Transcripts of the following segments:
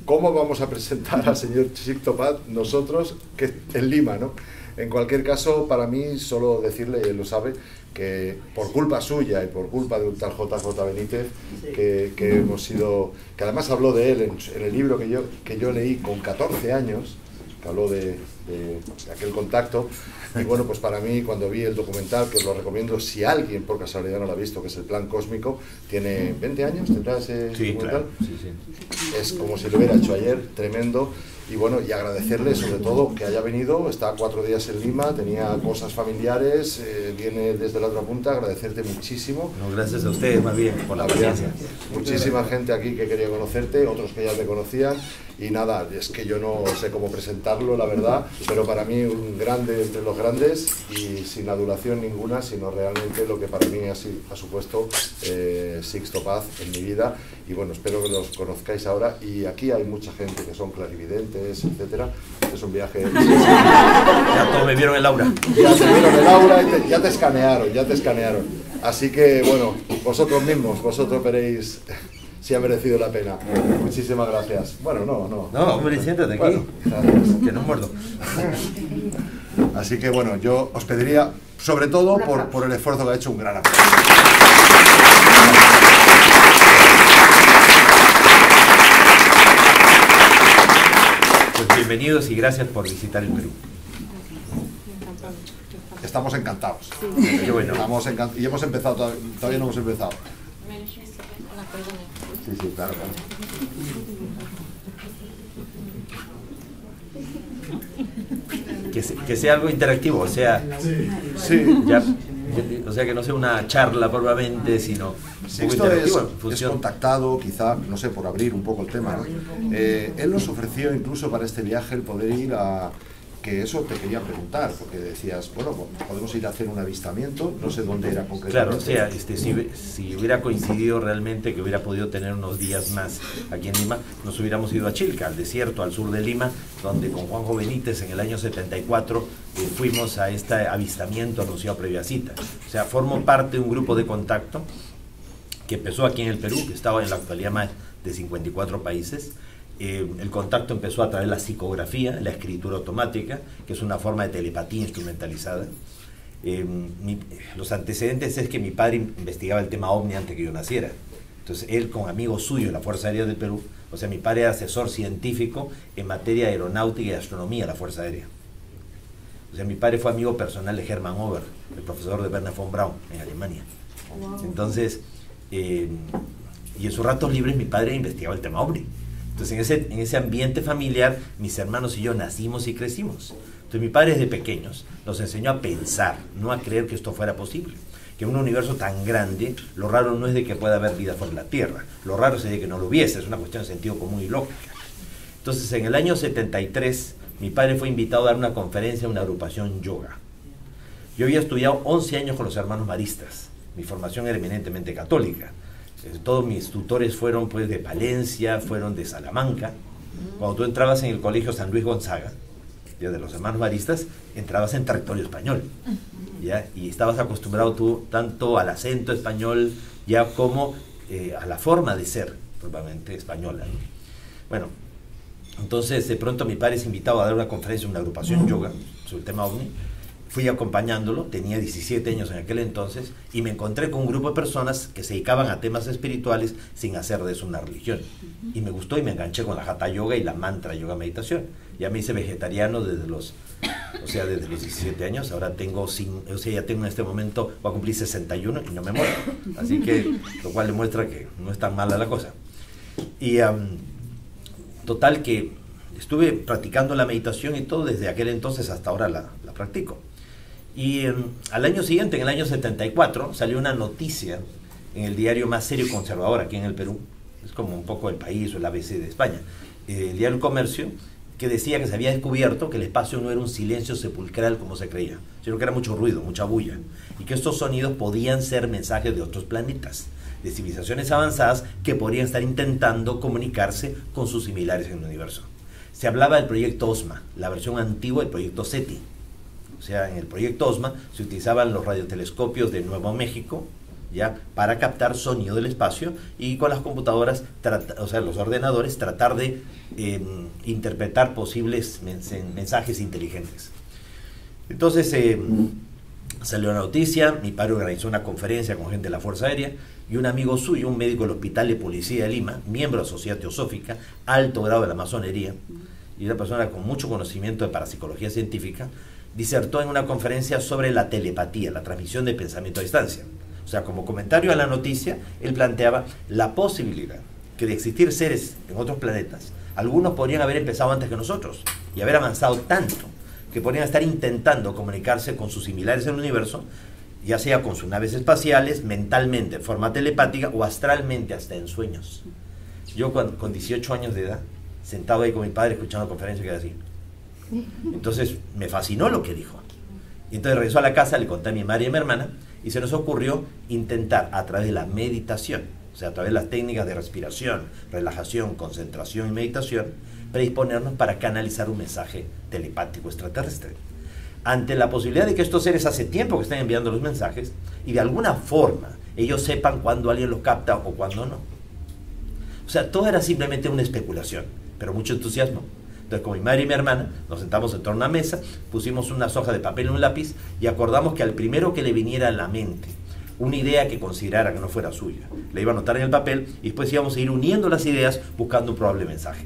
¿cómo vamos a presentar al señor Sixto Paz nosotros, que en Lima, ¿no? En cualquier caso, para mí, solo decirle, él lo sabe, que por culpa suya y por culpa de un tal JJ Benítez, que hemos sido, que además habló de él en el libro que yo leí con 14 años, que habló de aquel contacto. Y bueno, pues para mí, cuando vi el documental, que os lo recomiendo, si alguien por casualidad no lo ha visto, que es El Plan Cósmico, tiene 20 años, ¿tendrá ese documental? Claro. Sí. Es como si lo hubiera hecho ayer, tremendo. Y bueno, y agradecerle sobre todo que haya venido, está 4 días en Lima, tenía cosas familiares, viene desde la otra punta, agradecerte muchísimo. No, gracias a ustedes más bien por la paciencia. Muchísima gente aquí que quería conocerte, otros que ya te conocían, y nada, es que yo no sé cómo presentarlo, la verdad, pero para mí un grande entre los grandes y sin adulación ninguna, sino realmente lo que para mí ha supuesto Sixto Paz en mi vida. Y bueno, espero que los conozcáis ahora, y aquí hay mucha gente que son clarividentes, etcétera. Es un viaje... Ya todos me vieron el aura. Ya te vieron el aura y ya te escanearon. Así que bueno, vosotros mismos, vosotros veréis si ha merecido la pena. Muchísimas gracias. Bueno, no. No, hombre, siéntate aquí. Bueno, que no muerdo. Así que bueno, yo os pediría, sobre todo por el esfuerzo que ha hecho, un gran aplauso. Pues bienvenidos y gracias por visitar el Perú. Estamos encantados. Qué bueno. Y hemos empezado, todavía no hemos empezado. Sí, claro. Que sea algo interactivo, o sea, Sí. o sea que no sea una charla probablemente, sino Sixto es contactado, quizá, no sé, por abrir un poco el tema, ¿no? Él nos ofreció incluso para este viaje el poder ir a... Que eso te quería preguntar, porque decías, bueno, podemos ir a hacer un avistamiento, no sé dónde era concretamente. Claro, o sea, si hubiera coincidido realmente que hubiera podido tener unos días más aquí en Lima, nos hubiéramos ido a Chilca, al desierto, al sur de Lima, donde con Juanjo Benítez en el año 74 fuimos a este avistamiento anunciado previa cita. O sea, formo parte de un grupo de contacto que empezó aquí en el Perú, que estaba en la actualidad más de 54 países. El contacto empezó a través de la psicografía, la escritura automática, que es una forma de telepatía instrumentalizada. Los antecedentes es que mi padre investigaba el tema OVNI antes que yo naciera. Entonces él, con amigos suyos de la Fuerza Aérea del Perú, o sea, mi padre era asesor científico en materia de aeronáutica y astronomía de la Fuerza Aérea. O sea, mi padre fue amigo personal de Hermann Ober, el profesor de Werner von Braun en Alemania. Entonces, y en sus ratos libres mi padre investigaba el tema OVNI. Entonces en ese ambiente familiar mis hermanos y yo nacimos y crecimos. Entonces mi padre desde pequeños nos enseñó a pensar, no a creer que esto fuera posible. Que en un universo tan grande, lo raro no es de que pueda haber vida fuera de la Tierra, lo raro es de que no lo hubiese, es una cuestión de sentido común y lógica. Entonces en el año 73 mi padre fue invitado a dar una conferencia en una agrupación yoga. Yo había estudiado 11 años con los hermanos maristas, mi formación era eminentemente católica. Todos mis tutores fueron pues de Palencia, fueron de Salamanca. Cuando tú entrabas en el colegio San Luis Gonzaga, ya de los hermanos maristas, entrabas en territorio español, ¿ya? Y estabas acostumbrado tú tanto al acento español ya como a la forma de ser probablemente española, ¿no? Bueno, entonces de pronto mi padre es invitado a dar una conferencia en una agrupación yoga sobre el tema OVNI. Fui acompañándolo, tenía 17 años en aquel entonces, y me encontré con un grupo de personas que se dedicaban a temas espirituales sin hacer de eso una religión. Y me gustó y me enganché con la Hatha Yoga y la Mantra Yoga Meditación. Ya me hice vegetariano desde los 17 años, ahora tengo, ya tengo en este momento, voy a cumplir 61 y no me muero. Así que, lo cual demuestra que no es tan mala la cosa. Y total que estuve practicando la meditación y todo desde aquel entonces hasta ahora la practico. Y al año siguiente, en el año 74, salió una noticia en el diario más serio y conservador aquí en el Perú, es como un poco El País o el ABC de España, el diario El Comercio, que decía que se había descubierto que el espacio no era un silencio sepulcral como se creía, sino que era mucho ruido, mucha bulla, y que estos sonidos podían ser mensajes de otros planetas, de civilizaciones avanzadas que podrían estar intentando comunicarse con sus similares en el universo. Se hablaba del proyecto OSMA, la versión antigua del proyecto SETI. O sea, en el proyecto OSMA se utilizaban los radiotelescopios de Nuevo México, ¿ya? Para captar sonido del espacio y con las computadoras, o sea, los ordenadores, tratar de interpretar posibles mensajes inteligentes. Entonces salió la noticia, mi padre organizó una conferencia con gente de la Fuerza Aérea y un amigo suyo, un médico del Hospital de Policía de Lima, miembro de la Sociedad Teosófica, alto grado de la masonería y una persona con mucho conocimiento de parapsicología científica, disertó en una conferencia sobre la telepatía, la transmisión de pensamiento a distancia. O sea, como comentario a la noticia, él planteaba la posibilidad que de existir seres en otros planetas, algunos podrían haber empezado antes que nosotros y haber avanzado tanto que podrían estar intentando comunicarse con sus similares en el universo, ya sea con sus naves espaciales, mentalmente, en forma telepática o astralmente, hasta en sueños. Yo con 18 años de edad, sentado ahí con mi padre escuchando conferencias, quedé así. Entonces me fascinó lo que dijo. Y entonces regresó a la casa, le conté a mi madre y a mi hermana, y se nos ocurrió intentar a través de la meditación, o sea, a través de las técnicas de respiración, relajación, concentración y meditación, predisponernos para canalizar un mensaje telepático extraterrestre. Ante la posibilidad de que estos seres hace tiempo que están enviando los mensajes y de alguna forma ellos sepan cuándo alguien los capta o cuándo no. O sea, todo era simplemente una especulación, pero mucho entusiasmo. Entonces, con mi madre y mi hermana, nos sentamos en torno a una mesa, pusimos unas hojas de papel y un lápiz y acordamos que al primero que le viniera a la mente una idea que considerara que no fuera suya, la iba a anotar en el papel y después íbamos a ir uniendo las ideas buscando un probable mensaje.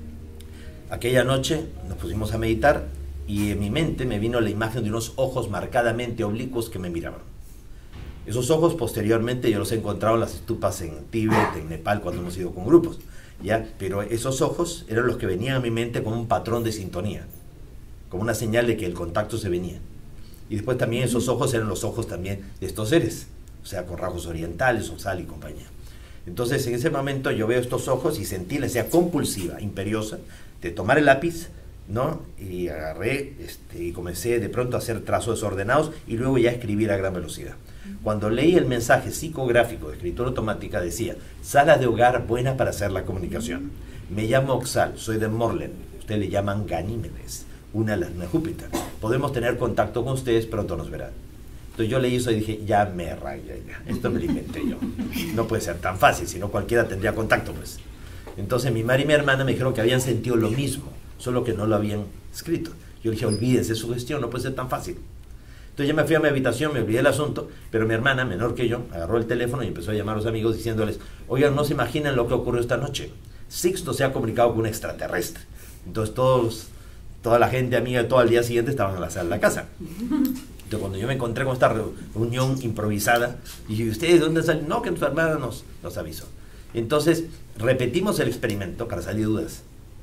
Aquella noche nos pusimos a meditar y en mi mente me vino la imagen de unos ojos marcadamente oblicuos que me miraban. Esos ojos posteriormente yo los he encontrado en las estupas en Tíbet, en Nepal, cuando hemos ido con grupos, ¿ya? Pero esos ojos eran los que venían a mi mente como un patrón de sintonía, como una señal de que el contacto se venía. Y después también esos ojos eran los ojos también de estos seres, o sea, con rasgos orientales, Oxal y compañía. Entonces en ese momento yo veo estos ojos y sentí la necesidad compulsiva, imperiosa, de tomar el lápiz, ¿no? Y agarré y comencé de pronto a hacer trazos desordenados y luego ya a escribir a gran velocidad. Cuando leí el mensaje psicográfico de escritura automática decía: sala de hogar buena para hacer la comunicación. Me llamo Oxal, soy de Morlen. Ustedes le llaman Ganímedes, una de las de Júpiter. Podemos tener contacto con ustedes, pronto nos verán. Entonces yo leí eso y dije: ya me rayé, ya. Esto me lo inventé yo. No puede ser tan fácil, si no cualquiera tendría contacto, pues. Entonces mi madre y mi hermana me dijeron que habían sentido lo mismo, solo que no lo habían escrito. Yo dije: olvídense su gestión, no puede ser tan fácil. Entonces yo me fui a mi habitación, me olvidé el asunto, pero mi hermana, menor que yo, agarró el teléfono y empezó a llamar a los amigos diciéndoles: oigan, no se imaginan lo que ocurrió esta noche. Sixto se ha comunicado con un extraterrestre. Entonces toda la gente amiga de todo el día siguiente estaban en la sala de la casa. Entonces cuando yo me encontré con esta reunión improvisada, dije: ¿ustedes dónde salen? No, que nuestra hermana nos avisó. Entonces repetimos el experimento para salir de dudas.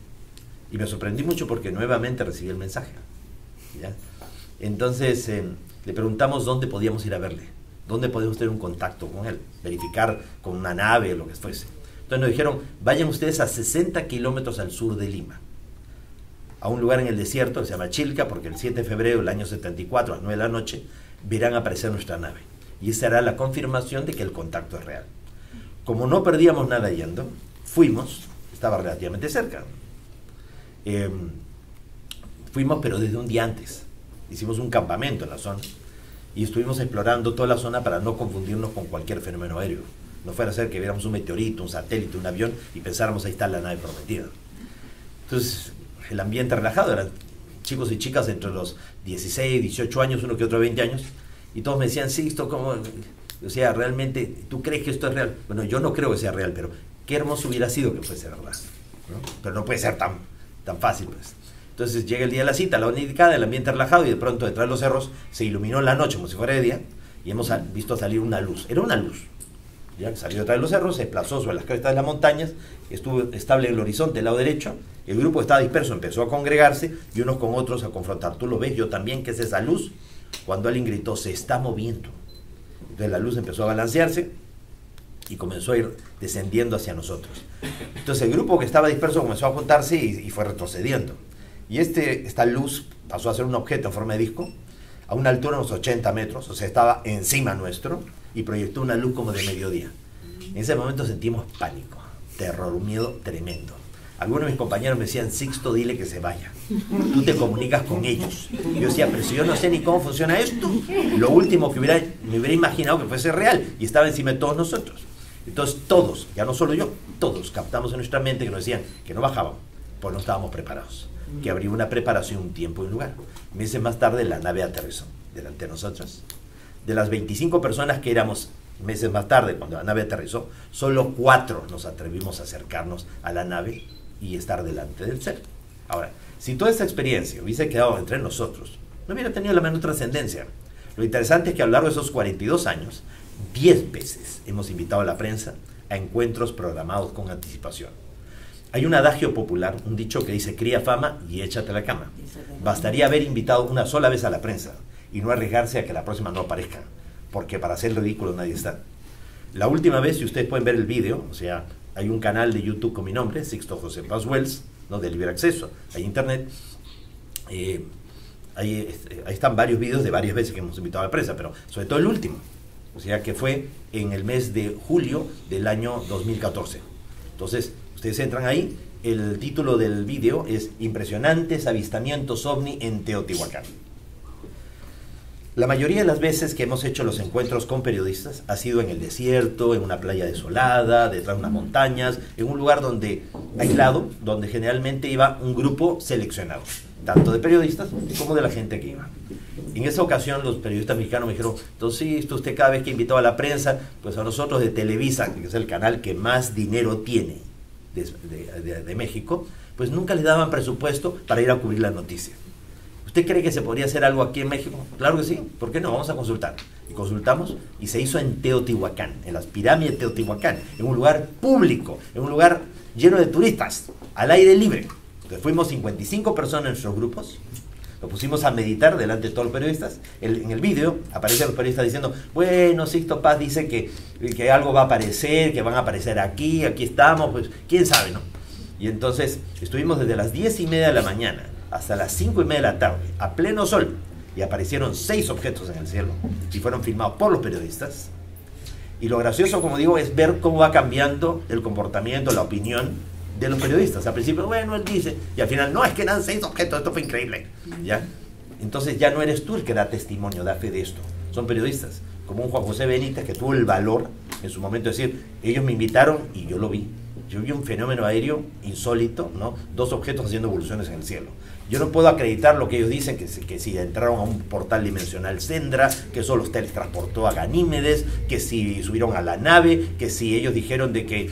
Y me sorprendí mucho porque nuevamente recibí el mensaje, ¿ya? Entonces le preguntamos dónde podíamos ir a verle, dónde podíamos tener un contacto con él, verificar con una nave o lo que fuese. Entonces nos dijeron: vayan ustedes a 60 kilómetros al sur de Lima, a un lugar en el desierto que se llama Chilca, porque el 7 de febrero del año 74 a las 9 de la noche verán aparecer nuestra nave. Y esa era la confirmación de que el contacto es real. Como no perdíamos nada yendo, fuimos, estaba relativamente cerca. Fuimos, pero desde un día antes. Hicimos un campamento en la zona y estuvimos explorando toda la zona para no confundirnos con cualquier fenómeno aéreo. No fuera a ser que viéramos un meteorito, un satélite, un avión y pensáramos: ahí está la nave prometida. Entonces el ambiente relajado, eran chicos y chicas entre los 16, 18 años, uno que otro 20 años, y todos me decían: sí, esto como, o sea, realmente, ¿tú crees que esto es real? Bueno, yo no creo que sea real, pero qué hermoso hubiera sido que fuese verdad, ¿no? Pero no puede ser tan fácil, pues. Entonces llega el día de la cita, la hora indicada, el ambiente relajado, y de pronto detrás de los cerros se iluminó la noche como si fuera de día, y hemos visto salir una luz. Era una luz, ya que salió detrás de los cerros, se desplazó sobre las crestas de las montañas, estuvo estable en el horizonte del lado derecho. El grupo que estaba disperso empezó a congregarse y unos con otros a confrontar. Tú lo ves, yo también, que es esa luz. Cuando alguien gritó: se está moviendo. Entonces la luz empezó a balancearse y comenzó a ir descendiendo hacia nosotros. Entonces el grupo que estaba disperso comenzó a juntarse y fue retrocediendo. Y esta luz pasó a ser un objeto en forma de disco a una altura de unos 80 metros, o sea, estaba encima nuestro y proyectó una luz como de mediodía. En ese momento sentimos pánico, terror, un miedo tremendo. Algunos de mis compañeros me decían, Sixto, dile que se vaya. Tú te comunicas con ellos. Y yo decía, pero si yo no sé ni cómo funciona esto. Lo último que me hubiera imaginado que fuese real y estaba encima de todos nosotros. Entonces todos, ya no solo yo, todos captamos en nuestra mente que nos decían que no bajábamos, pues no estábamos preparados. Que habría una preparación, un tiempo y un lugar. Meses más tarde la nave aterrizó delante de nosotros. De las 25 personas que éramos meses más tarde, cuando la nave aterrizó, solo 4 nos atrevimos a acercarnos a la nave y estar delante del ser. Ahora, si toda esta experiencia hubiese quedado entre nosotros, no hubiera tenido la menor trascendencia. Lo interesante es que a lo largo de esos 42 años, 10 veces hemos invitado a la prensa a encuentros programados con anticipación. Hay un adagio popular, un dicho que dice, cría fama y échate a la cama. Bastaría haber invitado una sola vez a la prensa y no arriesgarse a que la próxima no aparezca, porque para hacer ridículo nadie está. La última vez, si ustedes pueden ver el vídeo, o sea, hay un canal de YouTube con mi nombre, Sixto José Paz Wells, ¿no?, de libre acceso, hay internet, ahí están varios vídeos de varias veces que hemos invitado a la prensa, pero sobre todo el último, o sea, que fue en el mes de julio del año 2014. Entonces, ustedes entran ahí, el título del vídeo es Impresionantes avistamientos ovni en Teotihuacán. La mayoría de las veces que hemos hecho los encuentros con periodistas ha sido en el desierto, en una playa desolada, detrás de unas montañas, en un lugar aislado, donde generalmente iba un grupo seleccionado, tanto de periodistas como de la gente que iba. En esa ocasión los periodistas mexicanos me dijeron, entonces usted cada vez que invitaba a la prensa, pues a nosotros de Televisa, que es el canal que más dinero tiene de México, pues nunca le daban presupuesto para ir a cubrir la noticia. ¿Usted cree que se podría hacer algo aquí en México? Claro que sí, ¿por qué no? Vamos a consultar. Y consultamos y se hizo en Teotihuacán, en las pirámides de Teotihuacán, en un lugar público, en un lugar lleno de turistas, al aire libre. Entonces fuimos 55 personas en nuestros grupos, nos pusimos a meditar delante de todos los periodistas. En el vídeo aparecen los periodistas diciendo, bueno, Sixto Paz dice que algo va a aparecer, que van a aparecer aquí estamos, pues quién sabe, ¿no? Y entonces estuvimos desde las 10:30 de la mañana hasta las 5:30 de la tarde, a pleno sol, y aparecieron 6 objetos en el cielo, y fueron filmados por los periodistas. Y lo gracioso, como digo, es ver cómo va cambiando el comportamiento, la opinión de los periodistas. Al principio, bueno, él dice, y al final, no, es que eran 6 objetos, esto fue increíble, ¿ya? Entonces ya no eres tú el que da testimonio, da fe de esto, son periodistas, como un Juan José Benítez, que tuvo el valor en su momento de decir, ellos me invitaron y yo lo vi. Yo vi un fenómeno aéreo insólito, ¿no? 2 objetos haciendo evoluciones en el cielo. Yo no puedo acreditar lo que ellos dicen, que si entraron a un portal dimensional Sendra, que eso los teletransportó a Ganímedes, que si subieron a la nave, que si ellos dijeron de que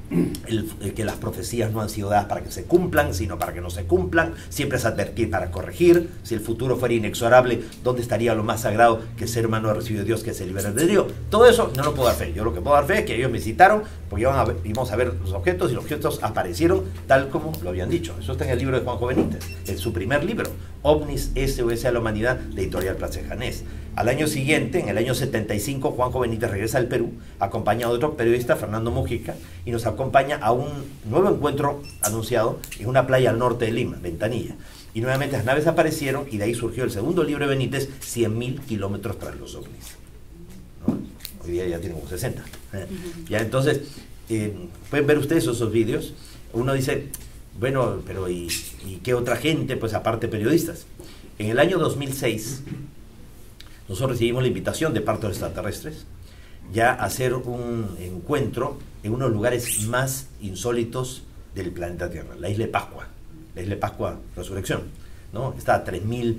las profecías no han sido dadas para que se cumplan, sino para que no se cumplan, siempre es advertir para corregir. Si el futuro fuera inexorable, ¿dónde estaría lo más sagrado que el ser humano ha recibido de Dios, que es el libre albedrío? Todo eso no lo puedo dar fe. Yo lo que puedo dar fe es que ellos me citaron, porque íbamos a ver los objetos, y los objetos aparecieron tal como lo habían dicho. Eso está en el libro de Juanjo Benítez, en su primer libro, OVNIS SOS a la Humanidad, de Editorial Plaza Janés. Al año siguiente, en el año 75, Juanjo Benítez regresa al Perú, acompañado de otro periodista, Fernando Mujica, y nos acompaña a un nuevo encuentro anunciado en una playa al norte de Lima, Ventanilla. Y nuevamente las naves aparecieron, y de ahí surgió el segundo libro de Benítez, 100.000 kilómetros tras los ovnis, ¿no? Hoy día ya tiene como 60. Ya, entonces, pueden ver ustedes esos vídeos. Uno dice, bueno, pero ¿y qué otra gente? Pues aparte periodistas. En el año 2006... nosotros recibimos la invitación de parte de los extraterrestres ya a hacer un encuentro en unos lugares más insólitos del planeta Tierra, la isla de Pascua, Resurrección, ¿no? Está a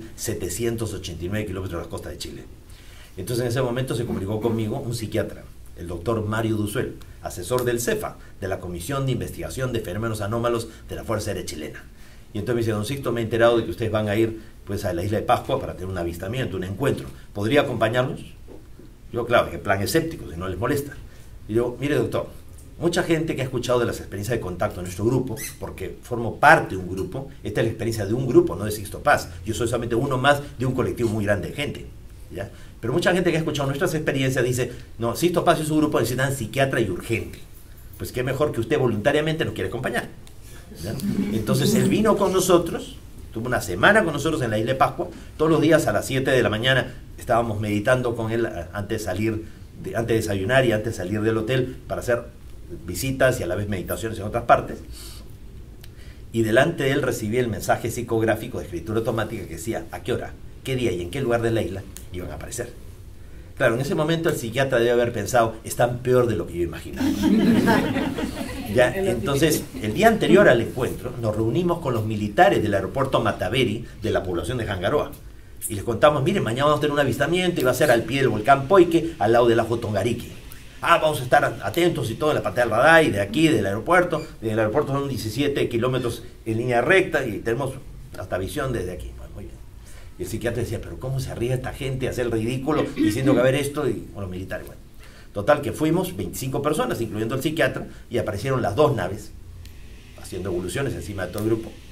3.789 kilómetros de la costa de Chile. Entonces en ese momento se comunicó conmigo un psiquiatra, el doctor Mario Duzuel, asesor del CEFA, de la Comisión de Investigación de Fenómenos Anómalos de la Fuerza Aérea Chilena. Y entonces me dice, don Sixto, me he enterado de que ustedes van a ir pues a la isla de Pascua para tener un avistamiento, un encuentro. ¿Podría acompañarlos? Yo, claro, en plan escéptico, si no les molesta. Y yo, mire doctor, mucha gente que ha escuchado de las experiencias de contacto en nuestro grupo, porque formo parte de un grupo, esta es la experiencia de un grupo, no de Sixto Paz. Yo soy solamente uno más de un colectivo muy grande de gente, ¿ya? Pero mucha gente que ha escuchado nuestras experiencias dice, no, Sixto Paz y su grupo necesitan psiquiatra y urgente. Pues qué mejor que usted voluntariamente nos quiere acompañar, ¿ya? Entonces él vino con nosotros, tuvo una semana con nosotros en la isla de Pascua. Todos los días a las 7 de la mañana estábamos meditando con él antes de desayunar y antes de salir del hotel para hacer visitas y a la vez meditaciones en otras partes. y delante de él recibí el mensaje psicográfico de escritura automática que decía a qué hora, qué día y en qué lugar de la isla iban a aparecer. Claro, en ese momento el psiquiatra debe haber pensado, están peor de lo que yo imaginaba. ¿Ya? Entonces, el día anterior al encuentro, nos reunimos con los militares del aeropuerto Mataveri de la población de Jangaroa. Y les contamos, miren, mañana vamos a tener un avistamiento y va a ser al pie del volcán Poique, al lado del lago Tongariki. Vamos a estar atentos y todo en la pantalla del radar y de aquí, del aeropuerto. Del aeropuerto son 17 kilómetros en línea recta y tenemos hasta visión desde aquí. Muy bien. Y el psiquiatra decía, pero ¿cómo se arriesga esta gente a hacer el ridículo diciendo que a ver esto? Y con los militares, bueno. Total que fuimos 25 personas, incluyendo el psiquiatra, y aparecieron las 2 naves, haciendo evoluciones encima de todo el grupo.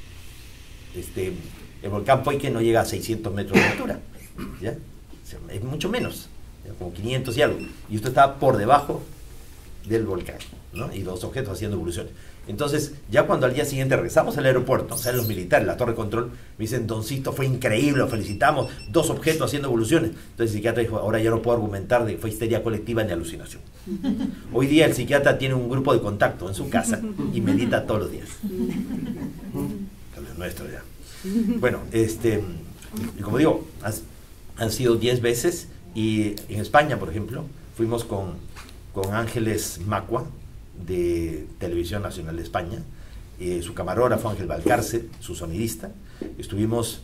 El volcán Poique no llega a 600 metros de altura, ¿ya? Es mucho menos, ¿ya? Como 500 y algo. Y esto estaba por debajo del volcán, ¿no? Y los objetos haciendo evoluciones. Entonces, ya cuando al día siguiente regresamos al aeropuerto, salen los militares, la torre de control, me dicen, Don Sixto, fue increíble, lo felicitamos, 2 objetos haciendo evoluciones. Entonces el psiquiatra dijo, ahora ya no puedo argumentar de que fue histeria colectiva ni alucinación. Hoy día el psiquiatra tiene un grupo de contacto en su casa y medita todos los días. El nuestro ya. Bueno, como digo, han sido 10 veces y en España, por ejemplo, fuimos con Ángeles Macua, de Televisión Nacional de España, su camarógrafo Ángel Valcarce, su sonidista. Estuvimos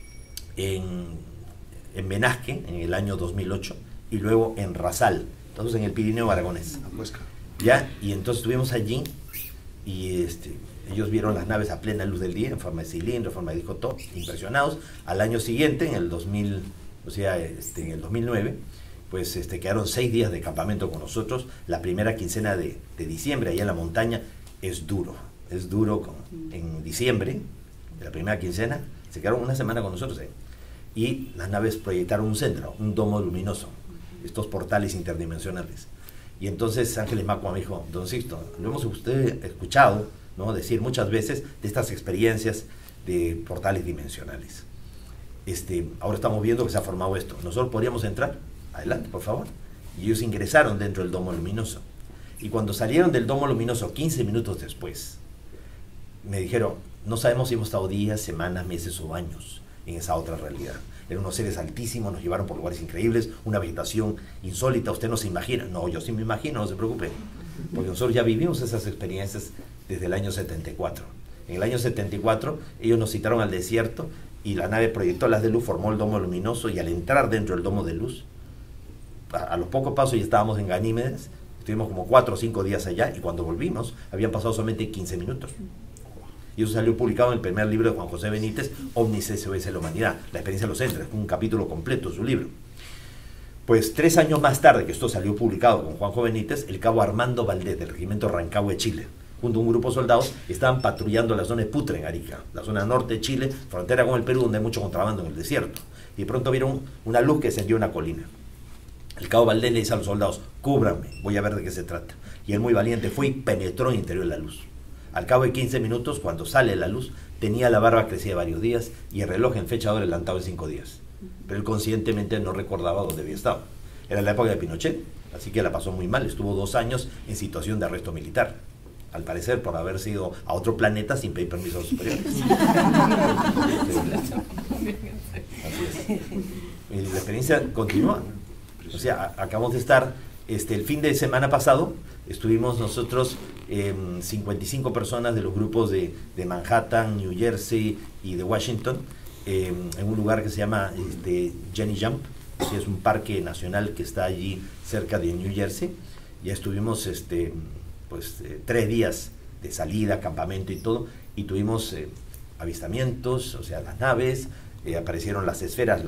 en Benasque en el año 2008 y luego en Rasal, entonces en el Pirineo aragonés. ¿Ya? Y entonces estuvimos allí y ellos vieron las naves a plena luz del día, en forma de cilindro, en forma de disco top, impresionados. Al año siguiente, en el 2000, o sea, en el 2009, pues quedaron 6 días de campamento con nosotros. La primera quincena de diciembre, allá en la montaña, es duro en diciembre, de la primera quincena, se quedaron una semana con nosotros, y las naves proyectaron un centro, un domo luminoso, estos portales interdimensionales. Y entonces Ángeles Macua me dijo, Don Sixto, lo hemos usted escuchado, ¿no?, decir muchas veces de estas experiencias de portales dimensionales. Ahora estamos viendo que se ha formado esto. ¿Nosotros podríamos entrar? Adelante, por favor. Y ellos ingresaron dentro del domo luminoso. Y cuando salieron del domo luminoso, 15 minutos después, me dijeron, no sabemos si hemos estado días, semanas, meses o años en esa otra realidad. Eran unos seres altísimos, nos llevaron por lugares increíbles, una vegetación insólita, usted no se imagina. No, yo sí me imagino, no se preocupe. Porque nosotros ya vivimos esas experiencias desde el año 74. En el año 74, ellos nos citaron al desierto y la nave proyectó las de luz, formó el domo luminoso, y al entrar dentro del domo de luz, a los pocos pasos ya estábamos en Ganímedes. Estuvimos como 4 o 5 días allá, y cuando volvimos habían pasado solamente 15 minutos. Y eso salió publicado en el primer libro de Juan José Benítez, Omnis SOS la Humanidad, la experiencia de los centros, un capítulo completo de su libro. Pues 3 años más tarde que esto salió publicado con Juanjo Benítez, el cabo Armando Valdés del regimiento Rancagua, Chile, junto a un grupo de soldados, estaban patrullando la zona de Putre, en Arica, la zona norte de Chile, frontera con el Perú, donde hay mucho contrabando en el desierto. Y de pronto vieron una luz que ascendió una colina. El cabo Valdés le dice a los soldados, cúbranme, voy a ver de qué se trata. Y él, muy valiente, fue y penetró en el interior de la luz. Al cabo de 15 minutos, cuando sale la luz, tenía la barba crecida varios días y el reloj en fecha de adelantado de 5 días. Pero él conscientemente no recordaba dónde había estado. Era la época de Pinochet, así que la pasó muy mal. Estuvo 2 años en situación de arresto militar, al parecer por haber ido a otro planeta sin pedir permiso a los superiores. Así es. Y la experiencia continúa. O sea, acabamos de estar, el fin de semana pasado, estuvimos nosotros 55 personas de los grupos de Manhattan, New Jersey y de Washington, en un lugar que se llama Jenny Jump, que es un parque nacional que está allí cerca de New Jersey. Ya estuvimos 3 días de salida, campamento y todo, y tuvimos avistamientos, o sea, las naves, aparecieron las esferas,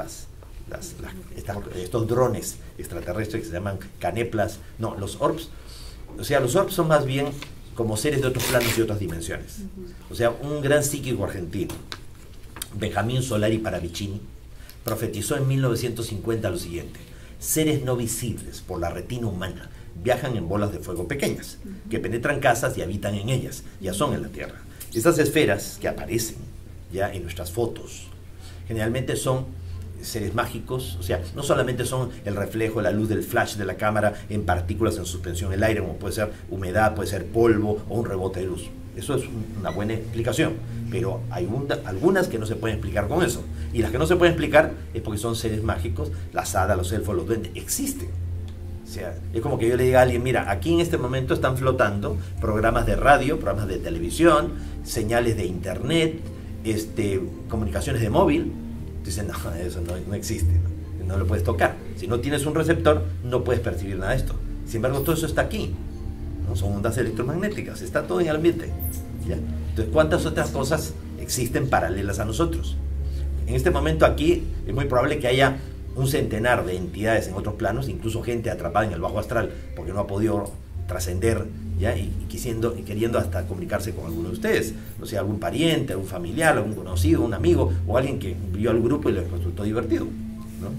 estos drones extraterrestres que se llaman caneplas, no, los orbs. O sea, los orbs son más bien como seres de otros planos y otras dimensiones. O sea, un gran psíquico argentino, Benjamín Solari Paravicini, profetizó en 1950 lo siguiente: seres no visibles por la retina humana viajan en bolas de fuego pequeñas, que penetran casas y habitan en ellas, ya son en la Tierra. Estas esferas que aparecen ya en nuestras fotos, generalmente son seres mágicos, o sea, no solamente son el reflejo, la luz del flash de la cámara en partículas en suspensión en el aire, como puede ser humedad, puede ser polvo o un rebote de luz. Eso es una buena explicación, pero hay algunas que no se pueden explicar con eso. Y las que no se pueden explicar es porque son seres mágicos, las hadas, los elfos, los duendes, existen. O sea, es como que yo le diga a alguien, mira, aquí en este momento están flotando programas de radio, programas de televisión, señales de internet, comunicaciones de móvil. Dicen, no, eso no existe, no lo puedes tocar. Si no tienes un receptor, no puedes percibir nada de esto. Sin embargo, todo eso está aquí. ¿No? Son ondas electromagnéticas, está todo en el ambiente. ¿Ya? Entonces, ¿cuántas otras cosas existen paralelas a nosotros? En este momento aquí es muy probable que haya un centenar de entidades en otros planos, incluso gente atrapada en el bajo astral porque no ha podido trascender, ¿ya? Y queriendo hasta comunicarse con alguno de ustedes, o sea, algún pariente, algún familiar, algún conocido, un amigo o alguien que vio al grupo y les resultó divertido, ¿no?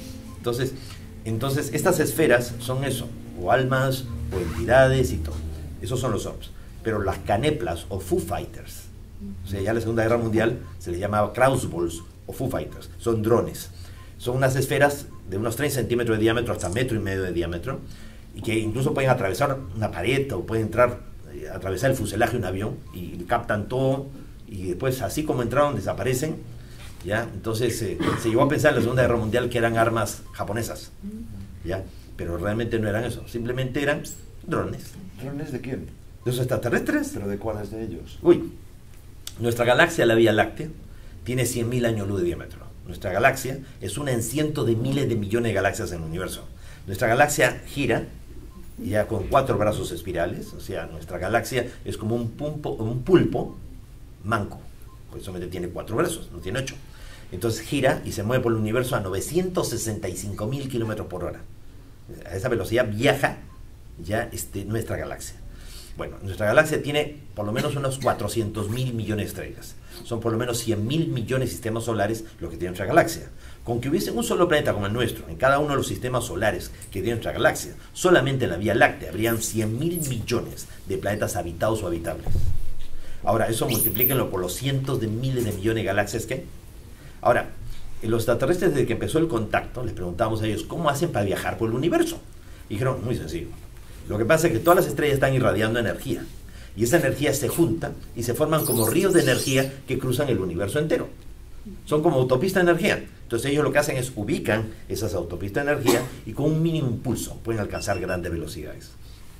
Entonces estas esferas son eso, o almas o entidades y todo. Esos son los orbs. Pero las caneplas o Foo Fighters, o sea, ya en la Segunda Guerra Mundial se les llamaba Kraussballs o Foo Fighters, son drones. Son unas esferas de unos 3 centímetros de diámetro hasta 1,5 metros de diámetro, y que incluso pueden atravesar una pared o pueden atravesar el fuselaje de un avión y captan todo, y después, así como entraron, desaparecen, ¿ya? Entonces se llegó a pensar en la Segunda Guerra Mundial que eran armas japonesas, ¿ya? Pero realmente no eran eso, simplemente eran drones. ¿Drones de quién? ¿De los extraterrestres? ¿Pero de cuáles de ellos? Uy, nuestra galaxia, la Vía Láctea, tiene 100.000 años luz de diámetro. Nuestra galaxia es una en cientos de miles de millones de galaxias en el universo. Nuestra galaxia gira ya con 4 brazos espirales, o sea, nuestra galaxia es como un pulpo manco, pues solamente tiene 4 brazos, no tiene 8. Entonces gira y se mueve por el universo a 965.000 kilómetros por hora. A esa velocidad viaja ya nuestra galaxia. Bueno, nuestra galaxia tiene por lo menos unos 400.000 millones de estrellas. Son por lo menos 100.000 millones de sistemas solares lo que tiene nuestra galaxia. Con que hubiese un solo planeta como el nuestro, en cada uno de los sistemas solares que tiene nuestra galaxia, solamente en la Vía Láctea habrían 100.000 millones de planetas habitados o habitables. Ahora, eso multiplíquenlo por los cientos de miles de millones de galaxias que hay. Ahora, los extraterrestres, desde que empezó el contacto, les preguntamos a ellos, ¿cómo hacen para viajar por el universo? Y dijeron, muy sencillo. Lo que pasa es que todas las estrellas están irradiando energía. Y esa energía se junta y se forman como ríos de energía que cruzan el universo entero. Son como autopistas de energía. Entonces ellos lo que hacen es ubican esas autopistas de energía y con un mínimo impulso pueden alcanzar grandes velocidades.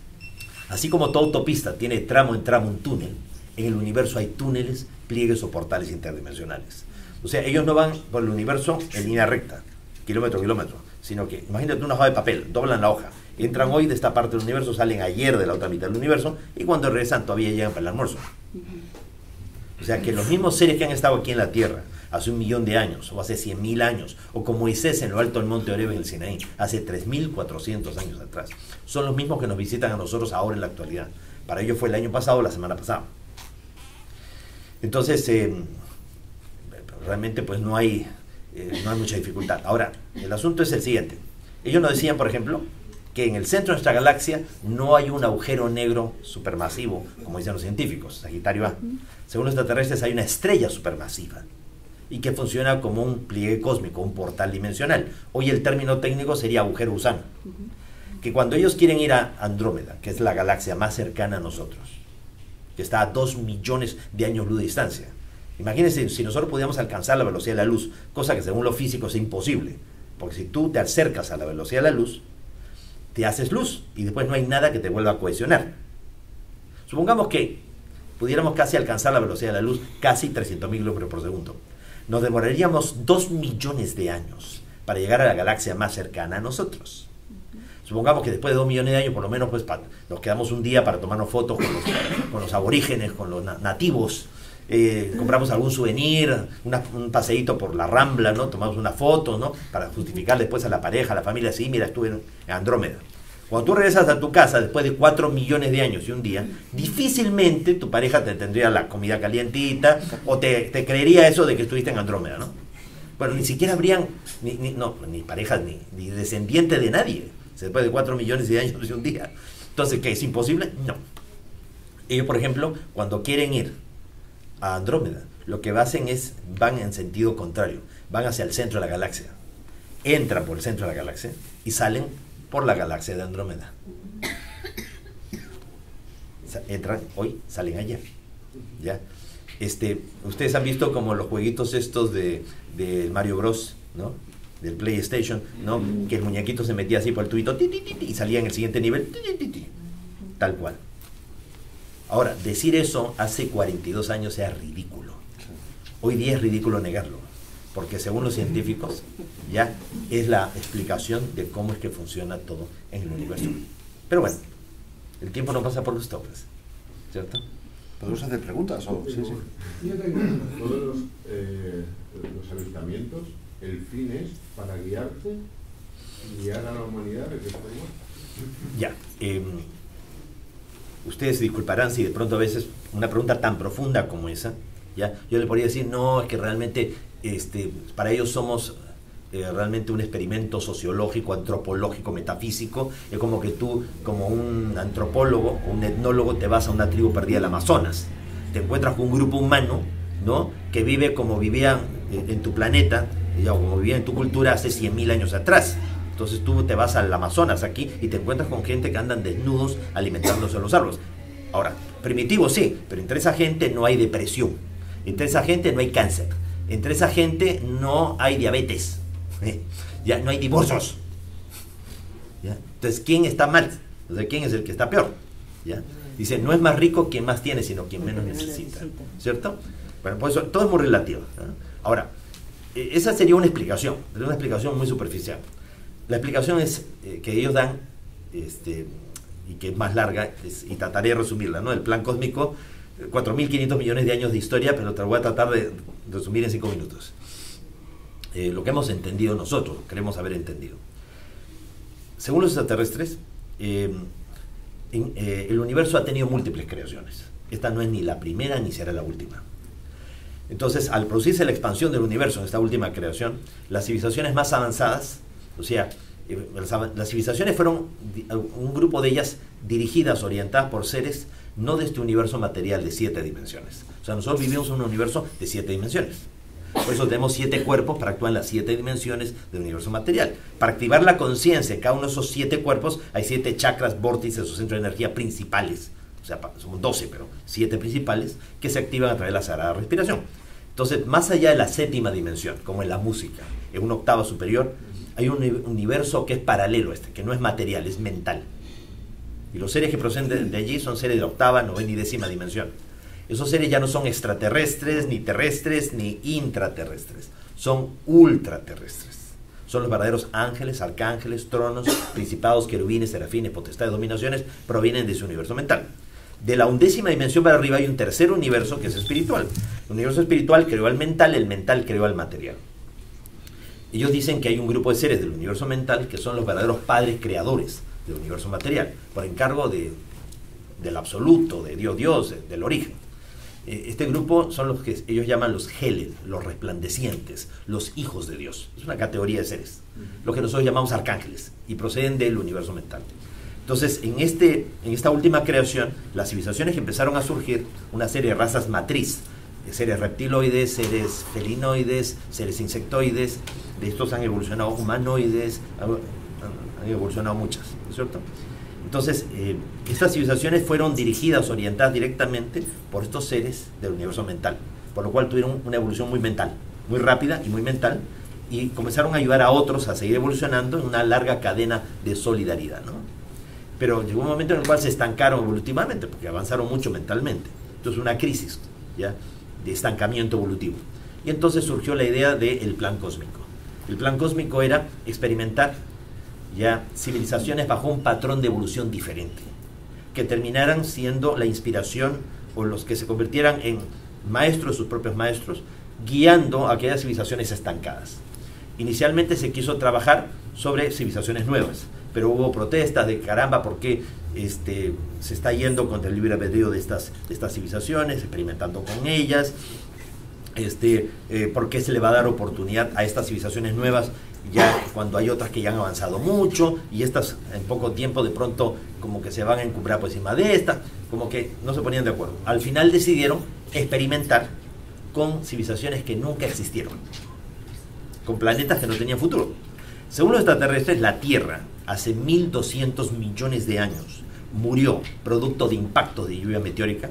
Así como toda autopista tiene tramo en tramo un túnel, en el universo hay túneles, pliegues o portales interdimensionales. O sea, ellos no van por el universo en línea recta, kilómetro a kilómetro, sino que, imagínate una hoja de papel, doblan la hoja, entran hoy de esta parte del universo, salen ayer de la otra mitad del universo, y cuando regresan todavía llegan para el almuerzo. O sea, que los mismos seres que han estado aquí en la Tierra hace 1.000.000 de años, o hace 100.000 años, o como Moisés en lo alto del monte Oreb en el Sinaí, hace 3.400 años atrás, son los mismos que nos visitan a nosotros ahora en la actualidad. Para ellos fue el año pasado o la semana pasada. Entonces, realmente pues no hay mucha dificultad. Ahora, el asunto es el siguiente. Ellos nos decían, por ejemplo, que en el centro de nuestra galaxia no hay un agujero negro supermasivo, como dicen los científicos, Sagitario A. Según los extraterrestres hay una estrella supermasiva y que funciona como un pliegue cósmico, un portal dimensional. Hoy el término técnico sería agujero gusano. Que cuando ellos quieren ir a Andrómeda, que es la galaxia más cercana a nosotros, que está a 2 millones de años luz de distancia. Imagínense si nosotros pudiéramos alcanzar la velocidad de la luz, cosa que según los físicos es imposible, porque si tú te acercas a la velocidad de la luz, te haces luz y después no hay nada que te vuelva a cohesionar. Supongamos que pudiéramos casi alcanzar la velocidad de la luz, casi 300.000 kilómetros por segundo. Nos demoraríamos 2 millones de años para llegar a la galaxia más cercana a nosotros. Supongamos que después de 2 millones de años, por lo menos, pues nos quedamos un día para tomarnos fotos con los aborígenes, con los nativos. Compramos algún souvenir, un paseíto por la Rambla, ¿no? Tomamos una foto, ¿no? Para justificar después a la pareja, a la familia, sí, mira, estuve en Andrómeda. Cuando tú regresas a tu casa después de 4 millones de años y un día, difícilmente tu pareja te tendría la comida calientita o te creería eso de que estuviste en Andrómeda, ¿no? Bueno, ni siquiera habrían ni parejas ni descendientes de nadie después de 4 millones de años y un día. Entonces, ¿qué? ¿Es imposible? No. Ellos, por ejemplo, cuando quieren ir a Andrómeda, lo que hacen es, van en sentido contrario, van hacia el centro de la galaxia, entran por el centro de la galaxia y salen por la galaxia de Andrómeda. Entran hoy, salen ayer. ¿ya? Ustedes han visto como los jueguitos estos de Mario Bros, ¿no? Del PlayStation, ¿no? Que el muñequito se metía así por el tubito y salía en el siguiente nivel, tal cual. Ahora, decir eso hace 42 años era ridículo. Hoy día es ridículo negarlo, porque según los científicos ya es la explicación de cómo es que funciona todo en el universo. Pero bueno, el tiempo no pasa por los topes, ¿cierto? ¿Podemos hacer preguntas? Sí, sí. Todos los avistamientos, el fin es para guiarte y guiar a la humanidad de qué forma. Ya. Ustedes disculparán si de pronto a veces una pregunta tan profunda como esa, ¿ya? Yo le podría decir, no, es que realmente para ellos somos realmente un experimento sociológico, antropológico, metafísico. Es como que tú, como un antropólogo o un etnólogo, te vas a una tribu perdida del Amazonas, te encuentras con un grupo humano, ¿no?, que vive como vivían en tu planeta, o como vivía en tu cultura hace 100.000 años atrás. Entonces tú te vas al Amazonas aquí y te encuentras con gente que andan desnudos alimentándose de los árboles. Ahora, primitivo sí, pero entre esa gente no hay depresión, entre esa gente no hay cáncer, entre esa gente no hay diabetes, ya no hay divorcios, ¿ya? Entonces, ¿quién está mal? O sea, ¿quién es el que está peor? ¿Ya? Dice, no es más rico quien más tiene, sino quien menos necesita, ¿cierto? Bueno, pues eso, todo es muy relativo, ¿no? Ahora, esa sería una explicación muy superficial. La explicación es que ellos dan, y que es más larga, y trataré de resumirla, ¿no? El plan cósmico, 4.500 millones de años de historia, pero te lo voy a tratar de resumir en 5 minutos. Lo que hemos entendido nosotros, queremos haber entendido. Según los extraterrestres, el universo ha tenido múltiples creaciones. Esta no es ni la primera ni será la última. Entonces, al producirse la expansión del universo en esta última creación, las civilizaciones más avanzadas, o sea, las civilizaciones fueron un grupo de ellas dirigidas, orientadas por seres no de este universo material de 7 dimensiones. O sea, nosotros vivimos en un universo de 7 dimensiones. Por eso tenemos 7 cuerpos para actuar en las 7 dimensiones del universo material. Para activar la conciencia en cada uno de esos 7 cuerpos hay 7 chakras, vórtices o centros de energía principales. O sea, son 12, pero 7 principales que se activan a través de la sagrada respiración. Entonces, más allá de la 7ª dimensión, como en la música, en una octava superior, hay un universo que es paralelo a que no es material, es mental. Y los seres que proceden de allí son seres de octava, 9ª y 10ª dimensión. Esos seres ya no son extraterrestres, ni terrestres, ni intraterrestres. Son ultraterrestres. Son los verdaderos ángeles, arcángeles, tronos, principados, querubines, serafines, potestades, dominaciones, provienen de ese universo mental. De la 11ª dimensión para arriba hay un tercer universo que es espiritual. El universo espiritual creó al mental, el mental creó al material. Ellos dicen que hay un grupo de seres del universo mental que son los verdaderos padres creadores del universo material, por encargo del absoluto, de Dios, del origen. Este grupo son los que ellos llaman los Helen, los resplandecientes, los hijos de Dios. Es una categoría de seres, lo que nosotros llamamos arcángeles, y proceden del universo mental. Entonces, en esta última creación, las civilizaciones que empezaron a surgir, una serie de razas matriz, seres reptiloides, seres felinoides, seres insectoides, de estos han evolucionado humanoides, han evolucionado muchas, ¿no es cierto? Entonces, estas civilizaciones fueron dirigidas, orientadas directamente por estos seres del universo mental, por lo cual tuvieron una evolución muy mental, muy rápida y muy mental, y comenzaron a ayudar a otros a seguir evolucionando en una larga cadena de solidaridad, ¿no? Pero llegó un momento en el cual se estancaron evolutivamente, porque avanzaron mucho mentalmente. Entonces, una crisis, ¿ya?, de estancamiento evolutivo. Y entonces surgió la idea del plan cósmico. El plan cósmico era experimentar ya civilizaciones bajo un patrón de evolución diferente, que terminaran siendo la inspiración, o los que se convirtieran en maestros de sus propios maestros, guiando a aquellas civilizaciones estancadas. Inicialmente se quiso trabajar sobre civilizaciones nuevas, pero hubo protestas de caramba, ¿por qué se está yendo contra el libre albedrío de estas civilizaciones, experimentando con ellas? ¿Por qué se le va a dar oportunidad a estas civilizaciones nuevas ya cuando hay otras que ya han avanzado mucho, y estas en poco tiempo de pronto como que se van a encumbrar por encima de esta? Como que no se ponían de acuerdo. Al final decidieron experimentar con civilizaciones que nunca existieron, con planetas que no tenían futuro. Según los extraterrestres, la Tierra hace 1.200 millones de años murió producto de impactos de lluvia meteórica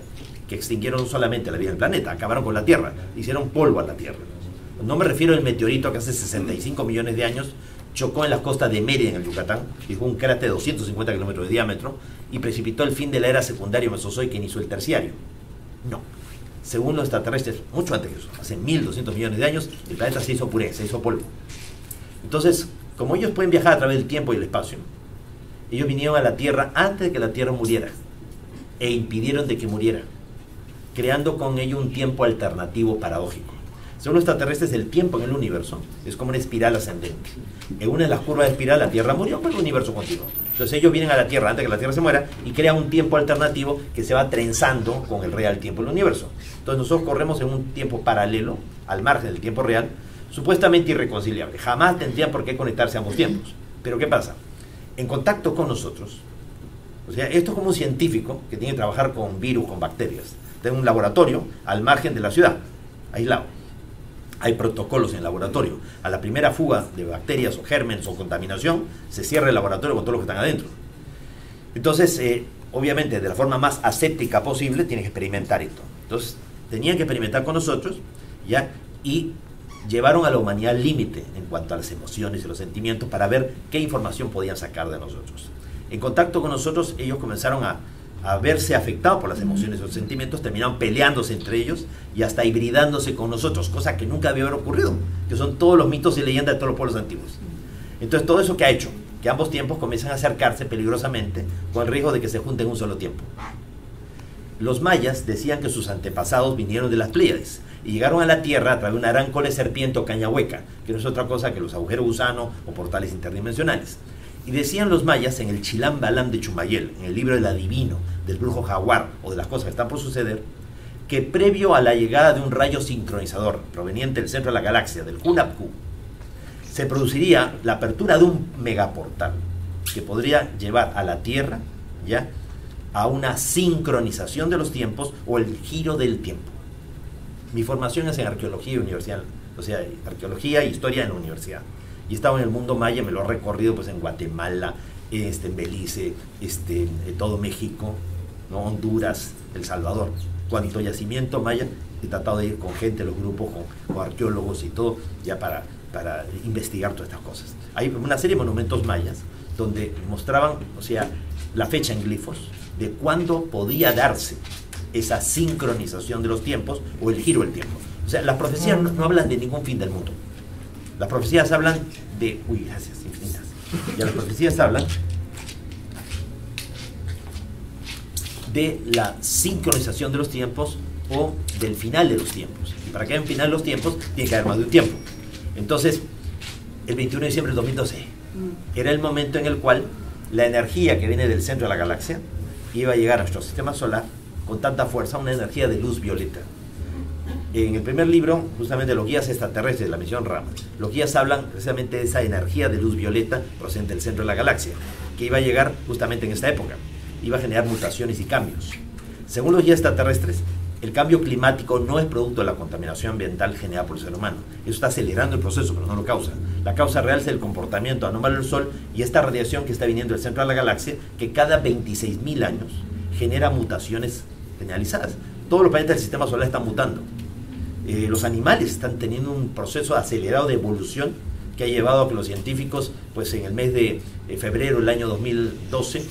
que extinguieron no solamente la vida del planeta, acabaron con la Tierra, hicieron polvo a la Tierra. No me refiero al meteorito que hace 65 millones de años chocó en las costas de Mérida, en el Yucatán, y fue un cráter de 250 kilómetros de diámetro, y precipitó el fin de la era secundaria mesozoica que inició el terciario. No. Según los extraterrestres, mucho antes que eso, hace 1.200 millones de años, el planeta se hizo puré, se hizo polvo. Entonces, como ellos pueden viajar a través del tiempo y el espacio, ellos vinieron a la Tierra antes de que la Tierra muriera, e impidieron de que muriera, creando con ello un tiempo alternativo paradójico. Según los extraterrestres, el tiempo en el universo es como una espiral ascendente. En una de las curvas de espiral la Tierra murió, pero el universo continuó. Entonces ellos vienen a la Tierra antes de que la Tierra se muera y crean un tiempo alternativo que se va trenzando con el real tiempo del universo. Entonces nosotros corremos en un tiempo paralelo, al margen del tiempo real, supuestamente irreconciliable. Jamás tendrían por qué conectarse a ambos tiempos. Pero ¿qué pasa? En contacto con nosotros, o sea, esto es como un científico que tiene que trabajar con virus, con bacterias. Tiene un laboratorio al margen de la ciudad, aislado. Hay protocolos en el laboratorio. A la primera fuga de bacterias o gérmenes o contaminación, se cierra el laboratorio con todos los que están adentro. Entonces, obviamente, de la forma más aséptica posible, tienes que experimentar esto. Entonces, tenían que experimentar con nosotros, ¿ya? Y llevaron a la humanidad al límite en cuanto a las emociones y los sentimientos para ver qué información podían sacar de nosotros. En contacto con nosotros, ellos comenzaron a verse afectados por las emociones y los sentimientos, terminaron peleándose entre ellos y hasta hibridándose con nosotros, cosa que nunca había ocurrido, que son todos los mitos y leyendas de todos los pueblos antiguos. Entonces todo eso que ha hecho que ambos tiempos comienzan a acercarse peligrosamente con el riesgo de que se junten en un solo tiempo. Los mayas decían que sus antepasados vinieron de las Pléyades y llegaron a la Tierra a través de una gran cola de serpiente o caña hueca, que no es otra cosa que los agujeros gusano o portales interdimensionales. Y decían los mayas en el Chilam Balam de Chumayel, en el libro del adivino, del brujo jaguar o de las cosas que están por suceder, que previo a la llegada de un rayo sincronizador proveniente del centro de la galaxia, del Hunapku, se produciría la apertura de un megaportal que podría llevar a la Tierra, ¿ya?, a una sincronización de los tiempos o el giro del tiempo. Mi formación es en arqueología universidad, o sea, arqueología e historia en la universidad. Y he estado en el mundo maya, me lo he recorrido pues en Guatemala, en Belice, en todo México, ¿no?, Honduras, El Salvador. Cuanto yacimiento maya, he tratado de ir con gente, los grupos, con arqueólogos y todo, ya para investigar todas estas cosas. Hay una serie de monumentos mayas donde mostraban, o sea, la fecha en glifos de cuándo podía darse esa sincronización de los tiempos o el giro del tiempo. O sea, las profecías no hablan de ningún fin del mundo. Las profecías hablan de... Uy, gracias, infinitas. Ya las profecías hablan de la sincronización de los tiempos o del final de los tiempos. Y para que haya un final de los tiempos, tiene que haber más de un tiempo. Entonces, el 21 de diciembre del 2012 era el momento en el cual la energía que viene del centro de la galaxia iba a llegar a nuestro sistema solar con tanta fuerza, una energía de luz violeta. En el primer libro, justamente los guías extraterrestres de la misión Rama, los guías hablan precisamente de esa energía de luz violeta procedente del centro de la galaxia, que iba a llegar justamente en esta época, iba a generar mutaciones y cambios. Según los guías extraterrestres, el cambio climático no es producto de la contaminación ambiental generada por el ser humano. Eso está acelerando el proceso, pero no lo causa. La causa real es el comportamiento anómalo del Sol y esta radiación que está viniendo del centro de la galaxia, que cada 26.000 años genera mutaciones generalizadas. Todos los planetas del sistema solar están mutando. Los animales están teniendo un proceso acelerado de evolución que ha llevado a que los científicos, pues en el mes de febrero del año 2012,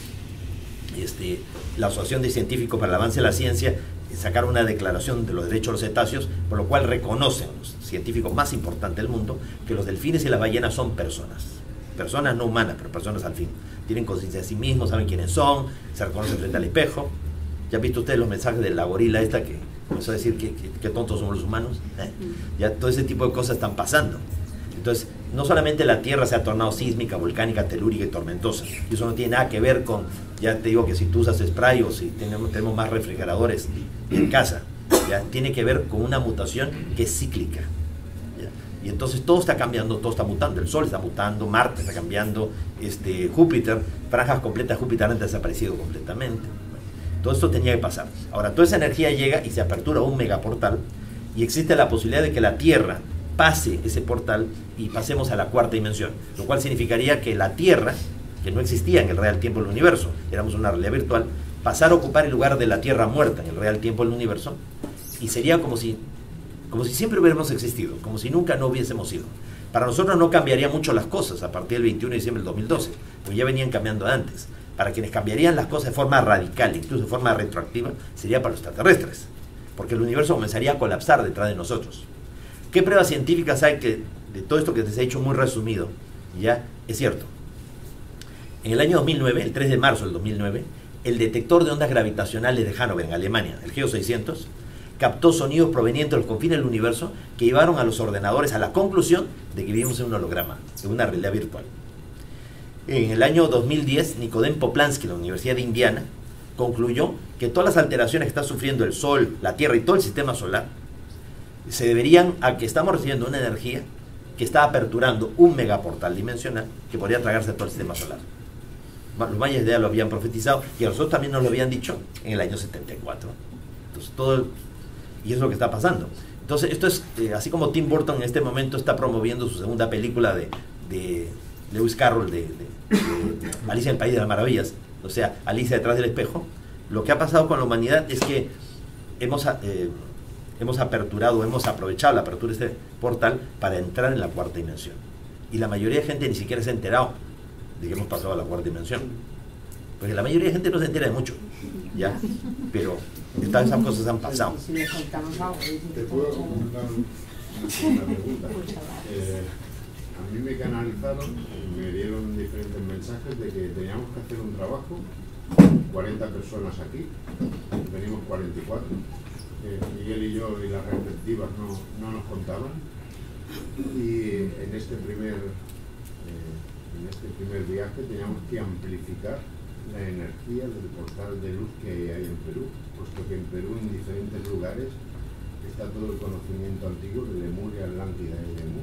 la Asociación de Científicos para el Avance de la Ciencia sacaron una declaración de los derechos de los cetáceos, por lo cual reconocen los científicos más importantes del mundo que los delfines y las ballenas son personas no humanas, pero personas al fin. Tienen conciencia de sí mismos, saben quiénes son, se reconocen frente al espejo. ¿Ya han visto ustedes los mensajes de la gorila esta que comenzó a decir que tontos somos los humanos? Ya todo ese tipo de cosas están pasando. Entonces, no solamente la Tierra se ha tornado sísmica, volcánica, telúrica y tormentosa, y eso no tiene nada que ver con, ya te digo que si tú usas spray o si tenemos más refrigeradores en casa, ya tiene que ver con una mutación que es cíclica, ¿ya? Y entonces todo está cambiando, todo está mutando, el Sol está mutando, Marte está cambiando, Júpiter, franjas completas de Júpiter han desaparecido completamente. Todo esto tenía que pasar. Ahora, toda esa energía llega y se apertura un megaportal y existe la posibilidad de que la Tierra pase ese portal y pasemos a la cuarta dimensión, lo cual significaría que la Tierra, que no existía en el real tiempo del universo, éramos una realidad virtual, pasar a ocupar el lugar de la Tierra muerta en el real tiempo del universo, y sería como si siempre hubiéramos existido, como si nunca no hubiésemos ido. Para nosotros no cambiaría mucho las cosas a partir del 21 de diciembre del 2012, porque ya venían cambiando antes. Para quienes cambiarían las cosas de forma radical, incluso de forma retroactiva, sería para los extraterrestres, porque el universo comenzaría a colapsar detrás de nosotros. ¿Qué pruebas científicas hay que, de todo esto que les he hecho muy resumido, ya es cierto? En el año 2009, el 3 de marzo del 2009, el detector de ondas gravitacionales de Hannover, en Alemania, el GEO 600, captó sonidos provenientes de los confines del universo que llevaron a los ordenadores a la conclusión de que vivimos en un holograma, en una realidad virtual. En el año 2010, Nicodem Poplansky, de la Universidad de Indiana, concluyó que todas las alteraciones que está sufriendo el Sol, la Tierra y todo el sistema solar se deberían a que estamos recibiendo una energía que está aperturando un megaportal dimensional que podría tragarse a todo el sistema solar. Los mayas ya lo habían profetizado y a nosotros también nos lo habían dicho en el año 74. Entonces, y es lo que está pasando. Entonces, esto es así como Tim Burton en este momento está promoviendo su segunda película de Lewis Carroll de Alicia en el País de las Maravillas, o sea, Alicia detrás del espejo. Lo que ha pasado con la humanidad es que hemos aperturado, hemos aprovechado la apertura de este portal para entrar en la cuarta dimensión. Y la mayoría de gente ni siquiera se ha enterado de que hemos pasado a la cuarta dimensión. Porque la mayoría de gente no se entera de mucho, ¿ya? Pero esas cosas han pasado. Si le contamos algo, te puedo comentar una pregunta. A mí me canalizaron, me dieron diferentes mensajes de que teníamos que hacer un trabajo, 40 personas aquí, venimos 44, Miguel y yo y las respectivas no nos contaban, y en este primer viaje teníamos que amplificar la energía del portal de luz que hay en Perú, puesto que en Perú, en diferentes lugares, está todo el conocimiento antiguo de Lemuria, Atlántida y Lemú,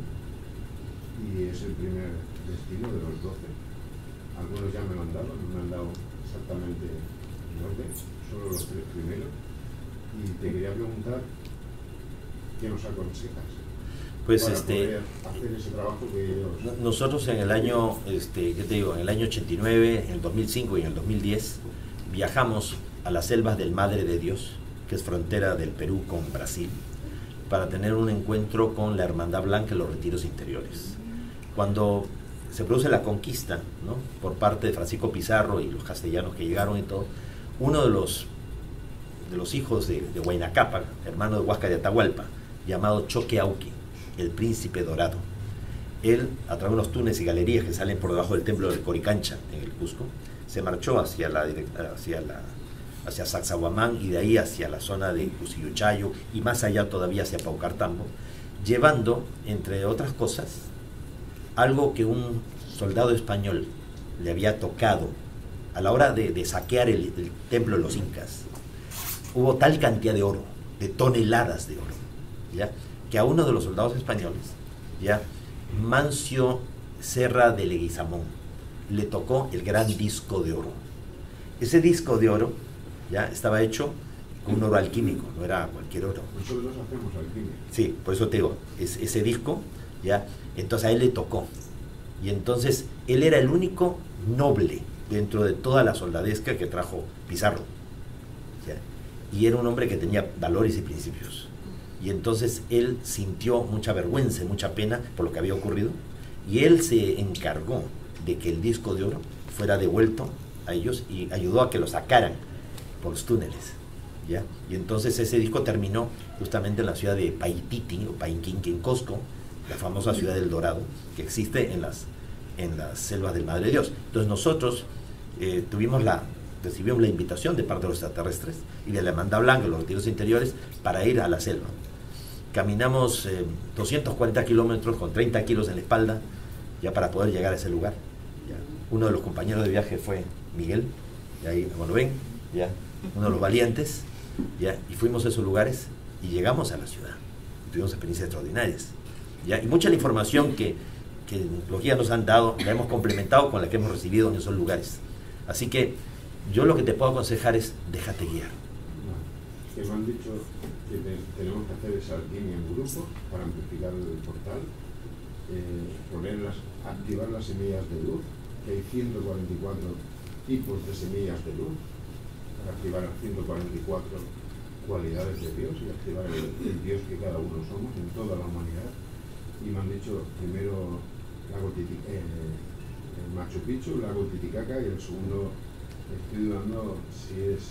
y es el primer destino de los 12. Algunos ya me lo han dado, no me han dado exactamente en orden, solo los 3 primeros, y te quería preguntar qué nos aconsejas. Pues para poder hacer ese trabajo que ellos... Nosotros en el año, ¿qué te digo? En el año 89, en el 2005 y en el 2010 viajamos a las selvas del Madre de Dios, que es frontera del Perú con Brasil, para tener un encuentro con la Hermandad Blanca en los retiros interiores. Cuando se produce la conquista, ¿no?, por parte de Francisco Pizarro y los castellanos que llegaron y todo, uno de los hijos de Huayna Cápac, hermano de Huáscar de Atahualpa, llamado Choqueauqui, el príncipe dorado, él, a través de unos túneles y galerías que salen por debajo del templo del Coricancha en el Cusco, se marchó hacia Sacsayhuamán y de ahí hacia la zona de Cusiyuchayo y más allá todavía hacia Paucartambo, llevando, entre otras cosas, algo que un soldado español le había tocado a la hora de saquear el templo de los incas. Hubo tal cantidad de oro, de toneladas de oro, ¿ya?, que a uno de los soldados españoles, ya, Mancio Serra de Leguizamón, le tocó el gran disco de oro. Ese disco de oro, ya, estaba hecho con un oro alquímico, no era cualquier oro. Nosotros hacemos alquimia. Sí, por eso te digo, ese disco, ya, entonces a él le tocó. Y entonces él era el único noble dentro de toda la soldadesca que trajo Pizarro, ¿ya? Y era un hombre que tenía valores y principios. Y entonces él sintió mucha vergüenza y mucha pena por lo que había ocurrido, y él se encargó de que el disco de oro fuera devuelto a ellos y ayudó a que lo sacaran por los túneles, ¿ya? Y entonces ese disco terminó justamente en la ciudad de Paititi o Painquinque, en Cosco, la famosa ciudad del Dorado, que existe en las selvas del Madre de Dios. Entonces nosotros recibimos la invitación de parte de los extraterrestres y de la Hermandad Blanca, los retiros interiores, para ir a la selva. Caminamos 240 kilómetros con 30 kilos en la espalda, ya, para poder llegar a ese lugar, ¿ya? Uno de los compañeros de viaje fue Miguel, y ahí, como lo ven, ¿ya?, uno de los valientes, ¿ya?, y fuimos a esos lugares y llegamos a la ciudad. Tuvimos experiencias extraordinarias, ¿ya? Y mucha de la información que los guías nos han dado la hemos complementado con la que hemos recibido en esos lugares. Así que yo lo que te puedo aconsejar es déjate guiar. Que me han dicho que tenemos que hacer esa alquimia en grupo para amplificar el portal, activar las semillas de luz, que hay 144 tipos de semillas de luz, activar las 144 cualidades de Dios y activar el Dios que cada uno somos en toda la humanidad. Y me han dicho primero Machu Picchu, lago Titicaca, y el segundo estoy dudando si es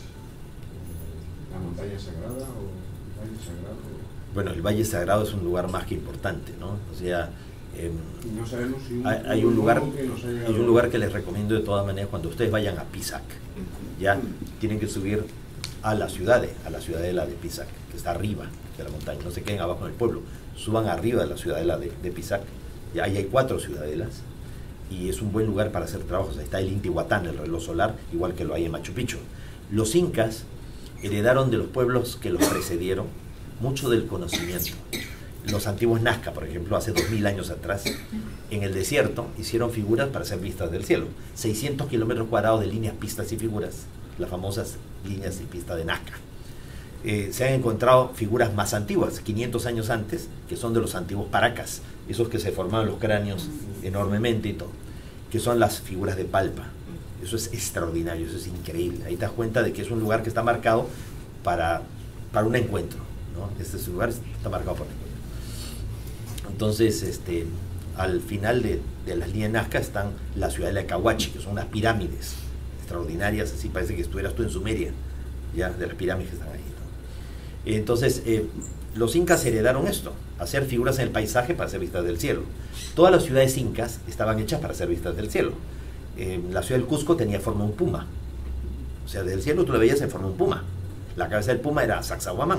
la montaña sagrada o el valle sagrado. Bueno, el Valle Sagrado es un lugar más que importante, ¿no? O sea, no sabemos si hay un lugar que les recomiendo de todas maneras cuando ustedes vayan a Pisac. Ya tienen que subir a la ciudadela de Pisac, que está arriba de la montaña. No se queden abajo en el pueblo, suban arriba de la ciudadela de Pisac. Y ahí hay 4 ciudadelas y es un buen lugar para hacer trabajos. Ahí está el Intihuatán, el reloj solar, igual que lo hay en Machu Picchu. Los incas heredaron de los pueblos que los precedieron mucho del conocimiento. Los antiguos Nazca, por ejemplo, hace 2000 años atrás, en el desierto hicieron figuras para ser vistas del cielo. 600 kilómetros cuadrados de líneas, pistas y figuras, las famosas líneas y pistas de Nazca. Se han encontrado figuras más antiguas, 500 años antes, que son de los antiguos paracas, esos que se formaban los cráneos enormemente y todo, que son las figuras de Palpa. Eso es extraordinario, eso es increíble. Ahí te das cuenta de que es un lugar que está marcado para un encuentro, ¿no? Este lugar está marcado por un encuentro. Entonces, al final de las líneas Nazca están la ciudadela de Cahuachi, que son unas pirámides extraordinarias, así parece que estuvieras tú en Sumeria, ya, de las pirámides que están ahí, ¿no? Entonces, los incas heredaron esto, hacer figuras en el paisaje para ser vistas del cielo. Todas las ciudades incas estaban hechas para ser vistas del cielo. La ciudad del Cusco tenía forma de un puma, o sea, del cielo tú la veías en forma de un puma. La cabeza del puma era Sacsayhuamán.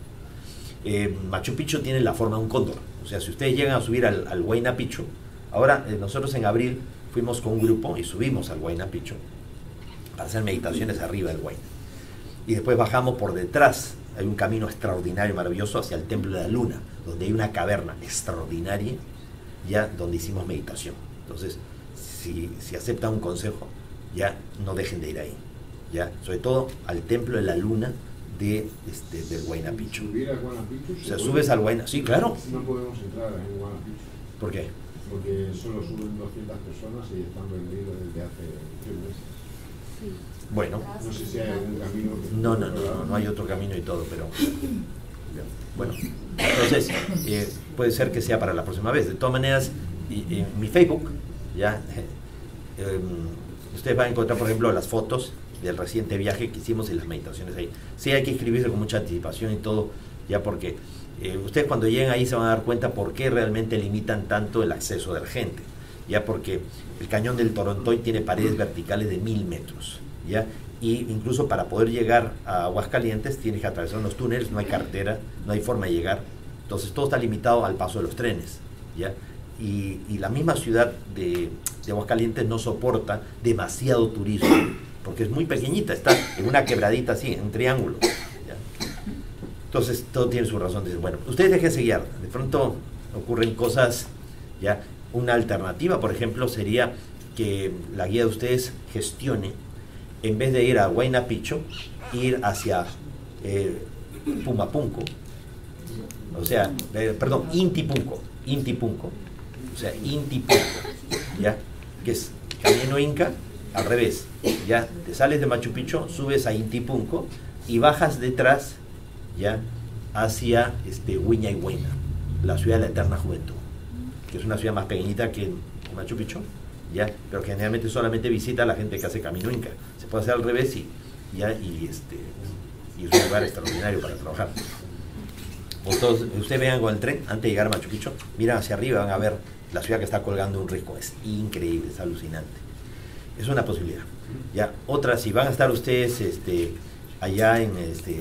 Machu Picchu tiene la forma de un cóndor. O sea, si ustedes llegan a subir al Huayna Picchu, ahora nosotros en abril fuimos con un grupo y subimos al Huayna Picchu para hacer meditaciones arriba del Huayna. Y después bajamos por detrás, hay un camino extraordinario, maravilloso, hacia el Templo de la Luna, donde hay una caverna extraordinaria, ya donde hicimos meditación. Entonces, si aceptan un consejo, ya no dejen de ir ahí, ya, sobre todo al Templo de la Luna del Huayna Picchu. ¿Subir al Huayna Picchu? O sea, subes al Huayna, sí, claro. No podemos entrar en Huayna Picchu. ¿Por qué? Porque solo suben 200 personas y están vendidos desde hace 3 meses. Sí. Bueno. No sé si hay algún camino que... No hay otro camino y todo, pero... Bueno, entonces, puede ser que sea para la próxima vez. De todas maneras, en mi Facebook, ya, ustedes van a encontrar, por ejemplo, las fotos del reciente viaje que hicimos y las meditaciones ahí. Sí, hay que inscribirse con mucha anticipación y todo, ya, porque ustedes cuando lleguen ahí se van a dar cuenta por qué realmente limitan tanto el acceso de la gente, ya, porque el cañón del Torontoy tiene paredes verticales de 1000 metros, ya, y incluso para poder llegar a Aguascalientes tienes que atravesar unos túneles, no hay carretera, no hay forma de llegar, entonces todo está limitado al paso de los trenes, ya, y la misma ciudad de Aguascalientes no soporta demasiado turismo, porque es muy pequeñita, está en una quebradita así, en un triángulo, ¿ya? Entonces todo tiene su razón. Dicen, bueno, ustedes déjense guiar, de pronto ocurren cosas, ya. Una alternativa, por ejemplo, sería que la guía de ustedes gestione, en vez de ir a Huayna Picchu, ir hacia Pumapunco, o sea, perdón, Intipunco, o sea, Intipunco, ya, que es camino inca, al revés, ya, te sales de Machu Picchu, subes a Intipunco y bajas detrás, ya, hacia Huayna y Huayna, la ciudad de la eterna juventud, que es una ciudad más pequeñita que Machu Picchu, ya, pero generalmente solamente visita a la gente que hace camino inca. Se puede hacer al revés y es un lugar extraordinario para trabajar. Ustedes vean con el tren, antes de llegar a Machu Picchu, miran hacia arriba, van a ver la ciudad que está colgando un risco, es increíble, es alucinante. Es una posibilidad. Ya, otra, si van a estar ustedes allá en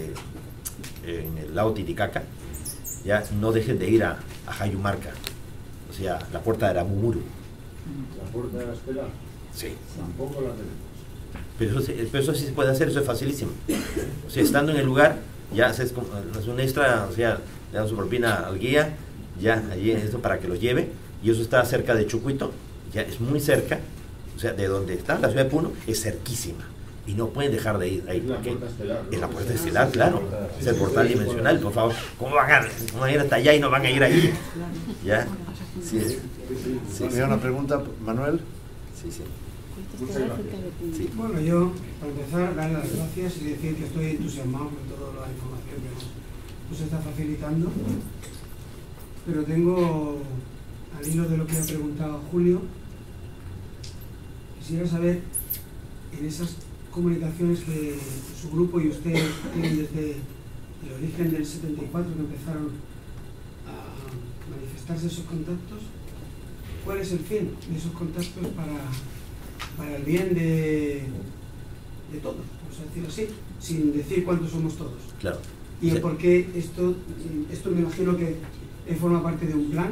el lago Titicaca, ya, no dejen de ir a Jayumarca, o sea, la puerta de Aramumuru. ¿La puerta de la Estela? Sí. Tampoco la tenemos. Pero eso sí se puede hacer, eso es facilísimo. O sea, estando en el lugar, ya haces un extra, o sea, le dan su propina al guía, ya, allí esto para que los lleve, y eso está cerca de Chucuito, ya es muy cerca, o sea, de donde está la ciudad de Puno, es cerquísima, y no pueden dejar de ir ahí, porque es la puerta estelar, claro, es el portal dimensional, por favor, ¿cómo van a ir hasta allá y no van a ir ahí? ¿Ya? Sí. Había una pregunta, Manuel. Sí. Muchas gracias. Sí. Bueno, yo, para empezar, darle las gracias y decir que estoy entusiasmado con toda la información que nos está facilitando. Pero tengo, al hilo de lo que ha preguntado Julio, quisiera saber, en esas comunicaciones que su grupo y usted tienen desde el origen del 74, que empezaron a manifestarse esos contactos, ¿cuál es el fin de esos contactos para el bien de todos, vamos a decirlo así, sin decir cuántos somos todos? Claro. Y Sí. por qué esto me imagino que forma parte de un plan,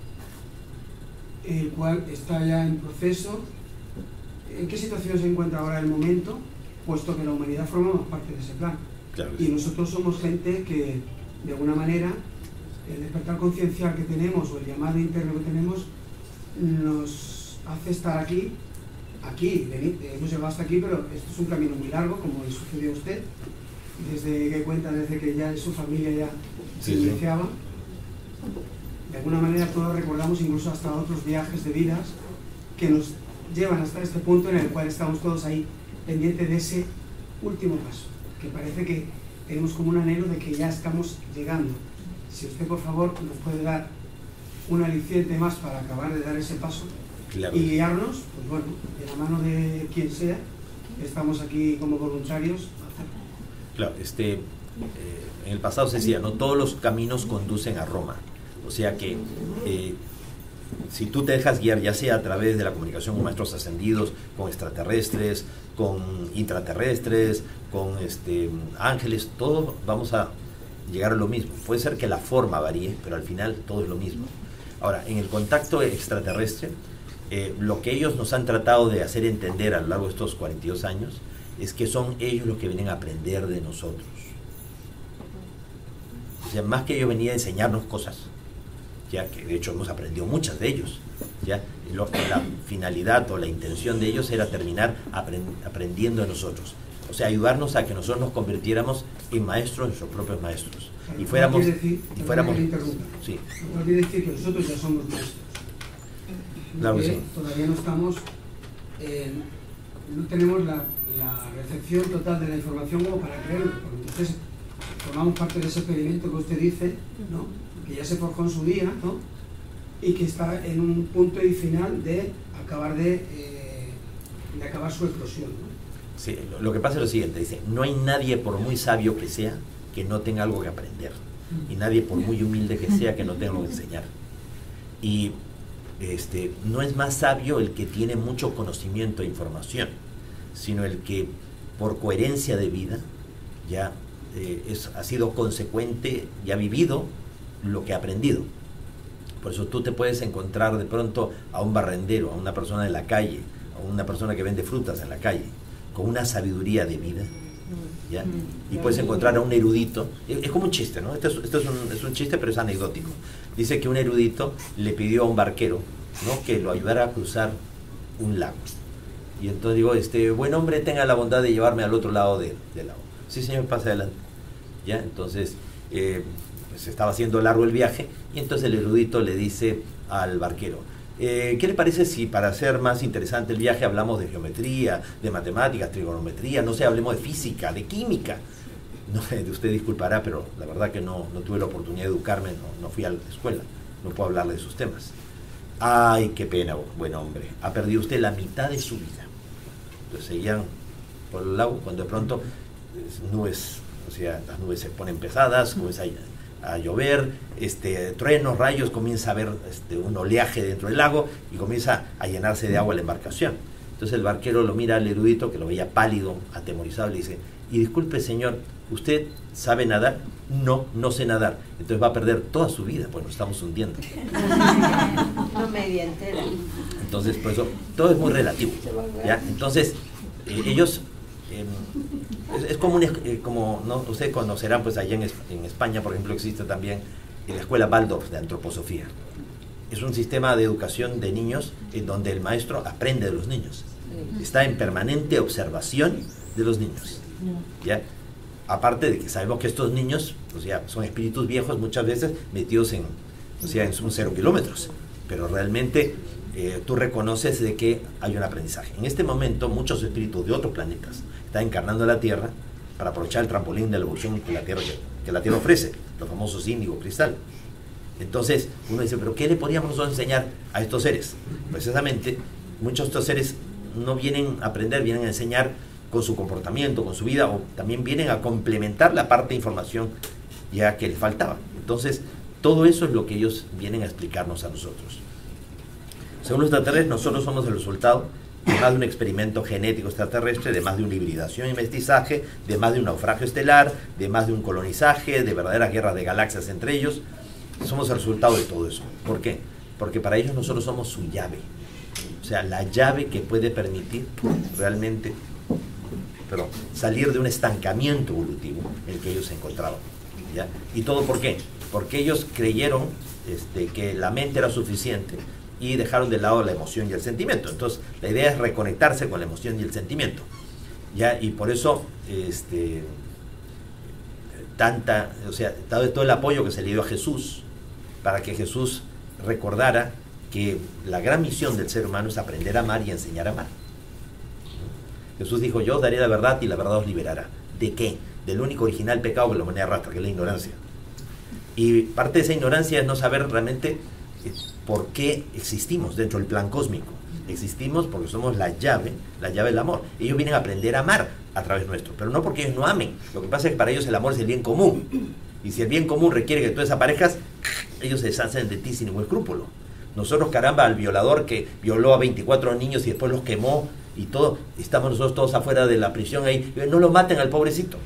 el cual está ya en proceso. ¿En qué situación se encuentra ahora el momento? Puesto que la humanidad forma parte de ese plan. Claro. Y nosotros somos gente que, de alguna manera, el despertar conciencial que tenemos o el llamado interno que tenemos nos hace estar aquí, hemos llegado hasta aquí, pero esto es un camino muy largo, como le sucedió a usted, desde que ya en su familia ya se iniciaba. De alguna manera todos recordamos incluso hasta otros viajes de vidas que nos llevan hasta este punto en el cual estamos todos ahí pendientes de ese último paso, que parece que tenemos como un anhelo de que ya estamos llegando. Si usted, por favor, nos puede dar un aliciente más para acabar de dar ese paso, claro, y guiarnos, pues bueno, de la mano de quien sea, estamos aquí como voluntarios a hacerlo. Claro, en el pasado se decía, no todos los caminos conducen a Roma. O sea que si tú te dejas guiar, ya sea a través de la comunicación con maestros ascendidos, con extraterrestres, con intraterrestres, con ángeles, todos vamos a llegar a lo mismo. Puede ser que la forma varíe, pero al final todo es lo mismo. Ahora, en el contacto extraterrestre, lo que ellos nos han tratado de hacer entender a lo largo de estos 42 años es que son ellos los que vienen a aprender de nosotros. O sea, más que ellos venir a enseñarnos cosas, ya que de hecho hemos aprendido muchas de ellos, ya la finalidad o la intención de ellos era terminar aprendiendo de nosotros, o sea, ayudarnos a que nosotros nos convirtiéramos en maestros, nuestros propios maestros, y fuéramos sí. No quiere decir que nosotros ya somos maestros, claro que sí. Todavía no estamos no tenemos la recepción total de la información como para creerlo, porque entonces formamos parte de ese experimento que usted dice, ¿no?, que ya se forjó en su día, ¿no?, y que está en un punto y final de acabar acabar su explosión, ¿no? Sí, lo que pasa es lo siguiente, dice, no hay nadie, por muy sabio que sea, que no tenga algo que aprender, y nadie, por muy humilde que sea, que no tenga algo que enseñar. Y no es más sabio el que tiene mucho conocimiento e información, sino el que por coherencia de vida ya ha sido consecuente y ha vivido lo que ha aprendido. Por eso tú te puedes encontrar de pronto a un barrendero, a una persona de la calle, a una persona que vende frutas en la calle, con una sabiduría de vida, ¿ya? Y puedes encontrar a un erudito, es como un chiste, ¿no? Esto es un chiste, pero es anecdótico. Dice que un erudito le pidió a un barquero, ¿no?, que lo ayudara a cruzar un lago. Y entonces digo, buen hombre, tenga la bondad de llevarme al otro lado del lago. Sí, señor, pase adelante. ¿Ya? Entonces, pues estaba haciendo largo el viaje, y entonces el erudito le dice al barquero, ¿qué le parece si para hacer más interesante el viaje hablamos de geometría, de matemáticas, trigonometría, no sé, hablemos de física, de química? No, usted disculpará, pero la verdad que no tuve la oportunidad de educarme, no fui a la escuela, no puedo hablar de esos temas. Ay, qué pena, buen hombre, ha perdido usted la mitad de su vida. Entonces seguían por el lago, cuando de pronto nubes, o sea, las nubes se ponen pesadas, comienza a llover, truenos, rayos, comienza a haber un oleaje dentro del lago y comienza a llenarse de agua la embarcación. Entonces el barquero lo mira al erudito, que lo veía pálido, atemorizado, y le dice, y disculpe, señor, ¿usted sabe nadar? No sé nadar. Entonces va a perder toda su vida, pues nos estamos hundiendo. No media entera. Entonces, por eso, todo es muy relativo, ¿ya? Entonces, ellos, es como, como ¿no? Ustedes conocerán, pues allá en España, por ejemplo, existe también la escuela Waldorf de antroposofía. Es un sistema de educación de niños en donde el maestro aprende de los niños. Está en permanente observación de los niños, ¿ya? Aparte de que sabemos que estos niños, o sea, son espíritus viejos muchas veces metidos en un 0 kilómetros, pero realmente tú reconoces de que hay un aprendizaje. En este momento muchos espíritus de otros planetas están encarnando en la Tierra para aprovechar el trampolín de la evolución que la Tierra ofrece, los famosos índigo cristal. Entonces uno dice, pero ¿qué le podríamos nosotros enseñar a estos seres? Precisamente muchos de estos seres no vienen a aprender, vienen a enseñar con su comportamiento, con su vida, o también vienen a complementar la parte de información ya que les faltaba. Entonces todo eso es lo que ellos vienen a explicarnos a nosotros. Según los extraterrestres, nosotros somos el resultado de más de un experimento genético extraterrestre, de más de una hibridación y mestizaje, de más de un naufragio estelar, de más de un colonizaje, de verdaderas guerras de galaxias entre ellos. Somos el resultado de todo eso. ¿Por qué? Porque para ellos nosotros somos su llave. O sea, la llave que puede permitir realmente salir de un estancamiento evolutivo en el que ellos se encontraban, ¿ya? ¿Y todo por qué? Porque ellos creyeron que la mente era suficiente y dejaron de lado la emoción y el sentimiento. Entonces la idea es reconectarse con la emoción y el sentimiento, ¿ya? Y por eso todo el apoyo que se le dio a Jesús para que Jesús recordara que la gran misión del ser humano es aprender a amar y enseñar a amar. Jesús dijo, yo os daré la verdad y la verdad os liberará. ¿De qué? Del único original pecado que la humanidad arrastra, que es la ignorancia. Y parte de esa ignorancia es no saber realmente por qué existimos dentro del plan cósmico. Existimos porque somos la llave del amor. Ellos vienen a aprender a amar a través nuestro, pero no porque ellos no amen. Lo que pasa es que para ellos el amor es el bien común. Y si el bien común requiere que tú desaparezcas, ellos se deshacen de ti sin ningún escrúpulo. Nosotros, caramba, al violador que violó a 24 niños y después los quemó y todo, estamos nosotros todos afuera de la prisión ahí, no lo maten al pobrecito.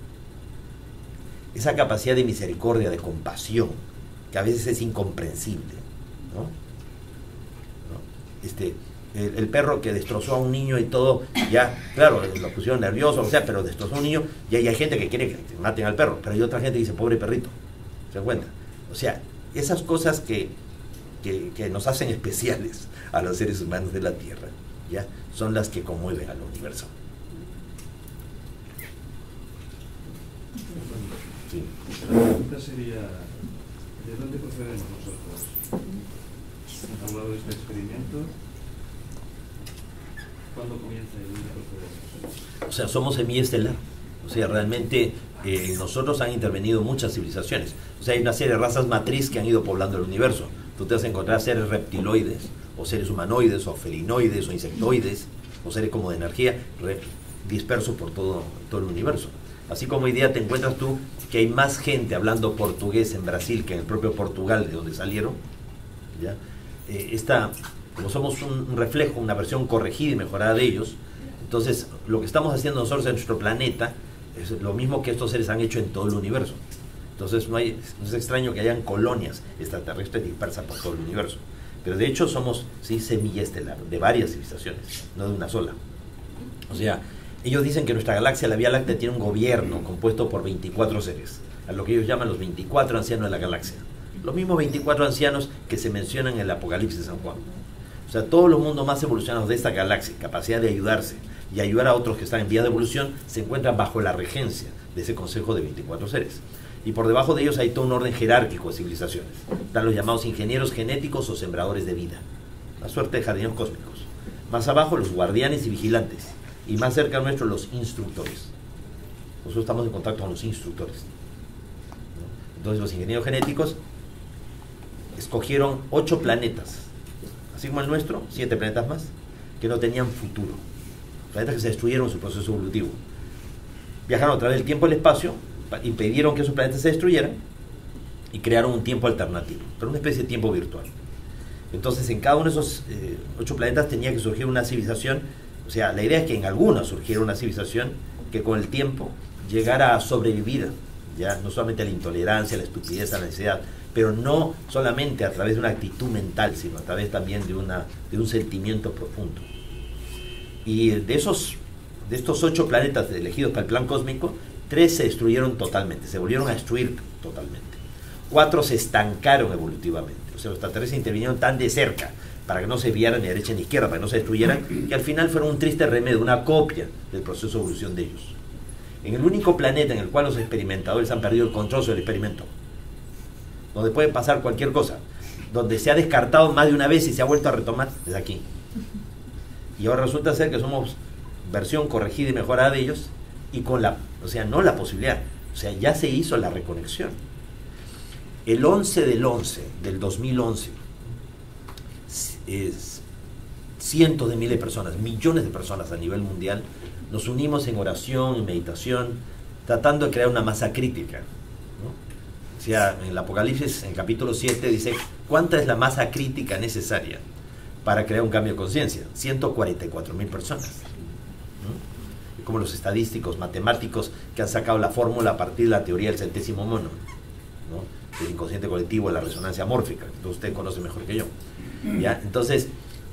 Esa capacidad de misericordia, de compasión, que a veces es incomprensible, ¿no? El perro que destrozó a un niño y todo, ya, claro, lo pusieron nervioso, o sea, pero destrozó a un niño, y hay gente que quiere que maten al perro, pero hay otra gente que dice, pobre perrito, ¿se dan cuenta? O sea, esas cosas que nos hacen especiales a los seres humanos de la Tierra, ¿ya? Son las que conmueven al universo. Sí. La pregunta sería, ¿de dónde procedemos nosotros? Hemos hablado de este experimento. ¿Cuándo comienza y dónde procedemos? O sea, somos semilla estelar. O sea, realmente nosotros han intervenido muchas civilizaciones. O sea, hay una serie de razas matriz que han ido poblando el universo. Tú te vas a encontrar seres reptiloides, o seres humanoides, o felinoides, o insectoides, o seres como de energía, dispersos por todo el universo. Así como hoy día te encuentras tú que hay más gente hablando portugués en Brasil que en el propio Portugal, de donde salieron, ¿ya? Como somos un reflejo, una versión corregida y mejorada de ellos, entonces lo que estamos haciendo nosotros en nuestro planeta es lo mismo que estos seres han hecho en todo el universo. Entonces no es extraño que hayan colonias extraterrestres dispersas por todo el universo. Pero de hecho somos, sí, semilla estelar, de varias civilizaciones, no de una sola. O sea, ellos dicen que nuestra galaxia, la Vía Láctea, tiene un gobierno compuesto por 24 seres, a lo que ellos llaman los 24 ancianos de la galaxia. Los mismos 24 ancianos que se mencionan en el Apocalipsis de San Juan. O sea, todos los mundos más evolucionados de esta galaxia, capacidad de ayudarse y ayudar a otros que están en vía de evolución, se encuentran bajo la regencia de ese consejo de 24 seres. Y por debajo de ellos hay todo un orden jerárquico de civilizaciones. Están los llamados ingenieros genéticos o sembradores de vida, la suerte de jardineros cósmicos. Más abajo los guardianes y vigilantes. Y más cerca nuestro los instructores. Nosotros estamos en contacto con los instructores, ¿no? Entonces los ingenieros genéticos escogieron 8 planetas, así como el nuestro, 7 planetas más, que no tenían futuro. Planetas que se destruyeron en su proceso evolutivo. Viajaron a través del tiempo y el espacio, impidieron que esos planetas se destruyeran y crearon un tiempo alternativo, pero una especie de tiempo virtual. Entonces en cada uno de esos 8 planetas tenía que surgir una civilización. O sea, la idea es que en algunos surgiera una civilización que con el tiempo llegara a sobrevivir, ya no solamente a la intolerancia, a la estupidez, a la necesidad, pero no solamente a través de una actitud mental, sino a través también de un sentimiento profundo. Y de estos 8 planetas elegidos para el plan cósmico, 3 se destruyeron totalmente, se volvieron a destruir totalmente. 4 se estancaron evolutivamente. O sea, los extraterrestres intervinieron tan de cerca para que no se desviaran ni a derecha ni a izquierda, para que no se destruyeran, que al final fueron un triste remedio, una copia del proceso de evolución de ellos. En el único planeta en el cual los experimentadores han perdido el control sobre el experimento, donde puede pasar cualquier cosa. donde se ha descartado más de una vez y se ha vuelto a retomar, es aquí. Y ahora resulta ser que somos versión corregida y mejorada de ellos, y con la, o sea, no la posibilidad, o sea, ya se hizo la reconexión. El 11 del 11 del 2011, cientos de miles de personas, millones de personas a nivel mundial, nos unimos en oración, en meditación, tratando de crear una masa crítica, ¿no? O sea, en el Apocalipsis, en el capítulo 7, dice, ¿cuánta es la masa crítica necesaria para crear un cambio de conciencia? 144.000 personas, ¿no? Como los estadísticos, matemáticos que han sacado la fórmula a partir de la teoría del centésimo mono, ¿no? El inconsciente colectivo, la resonancia mórfica, que usted conoce mejor que yo, ¿ya? Entonces,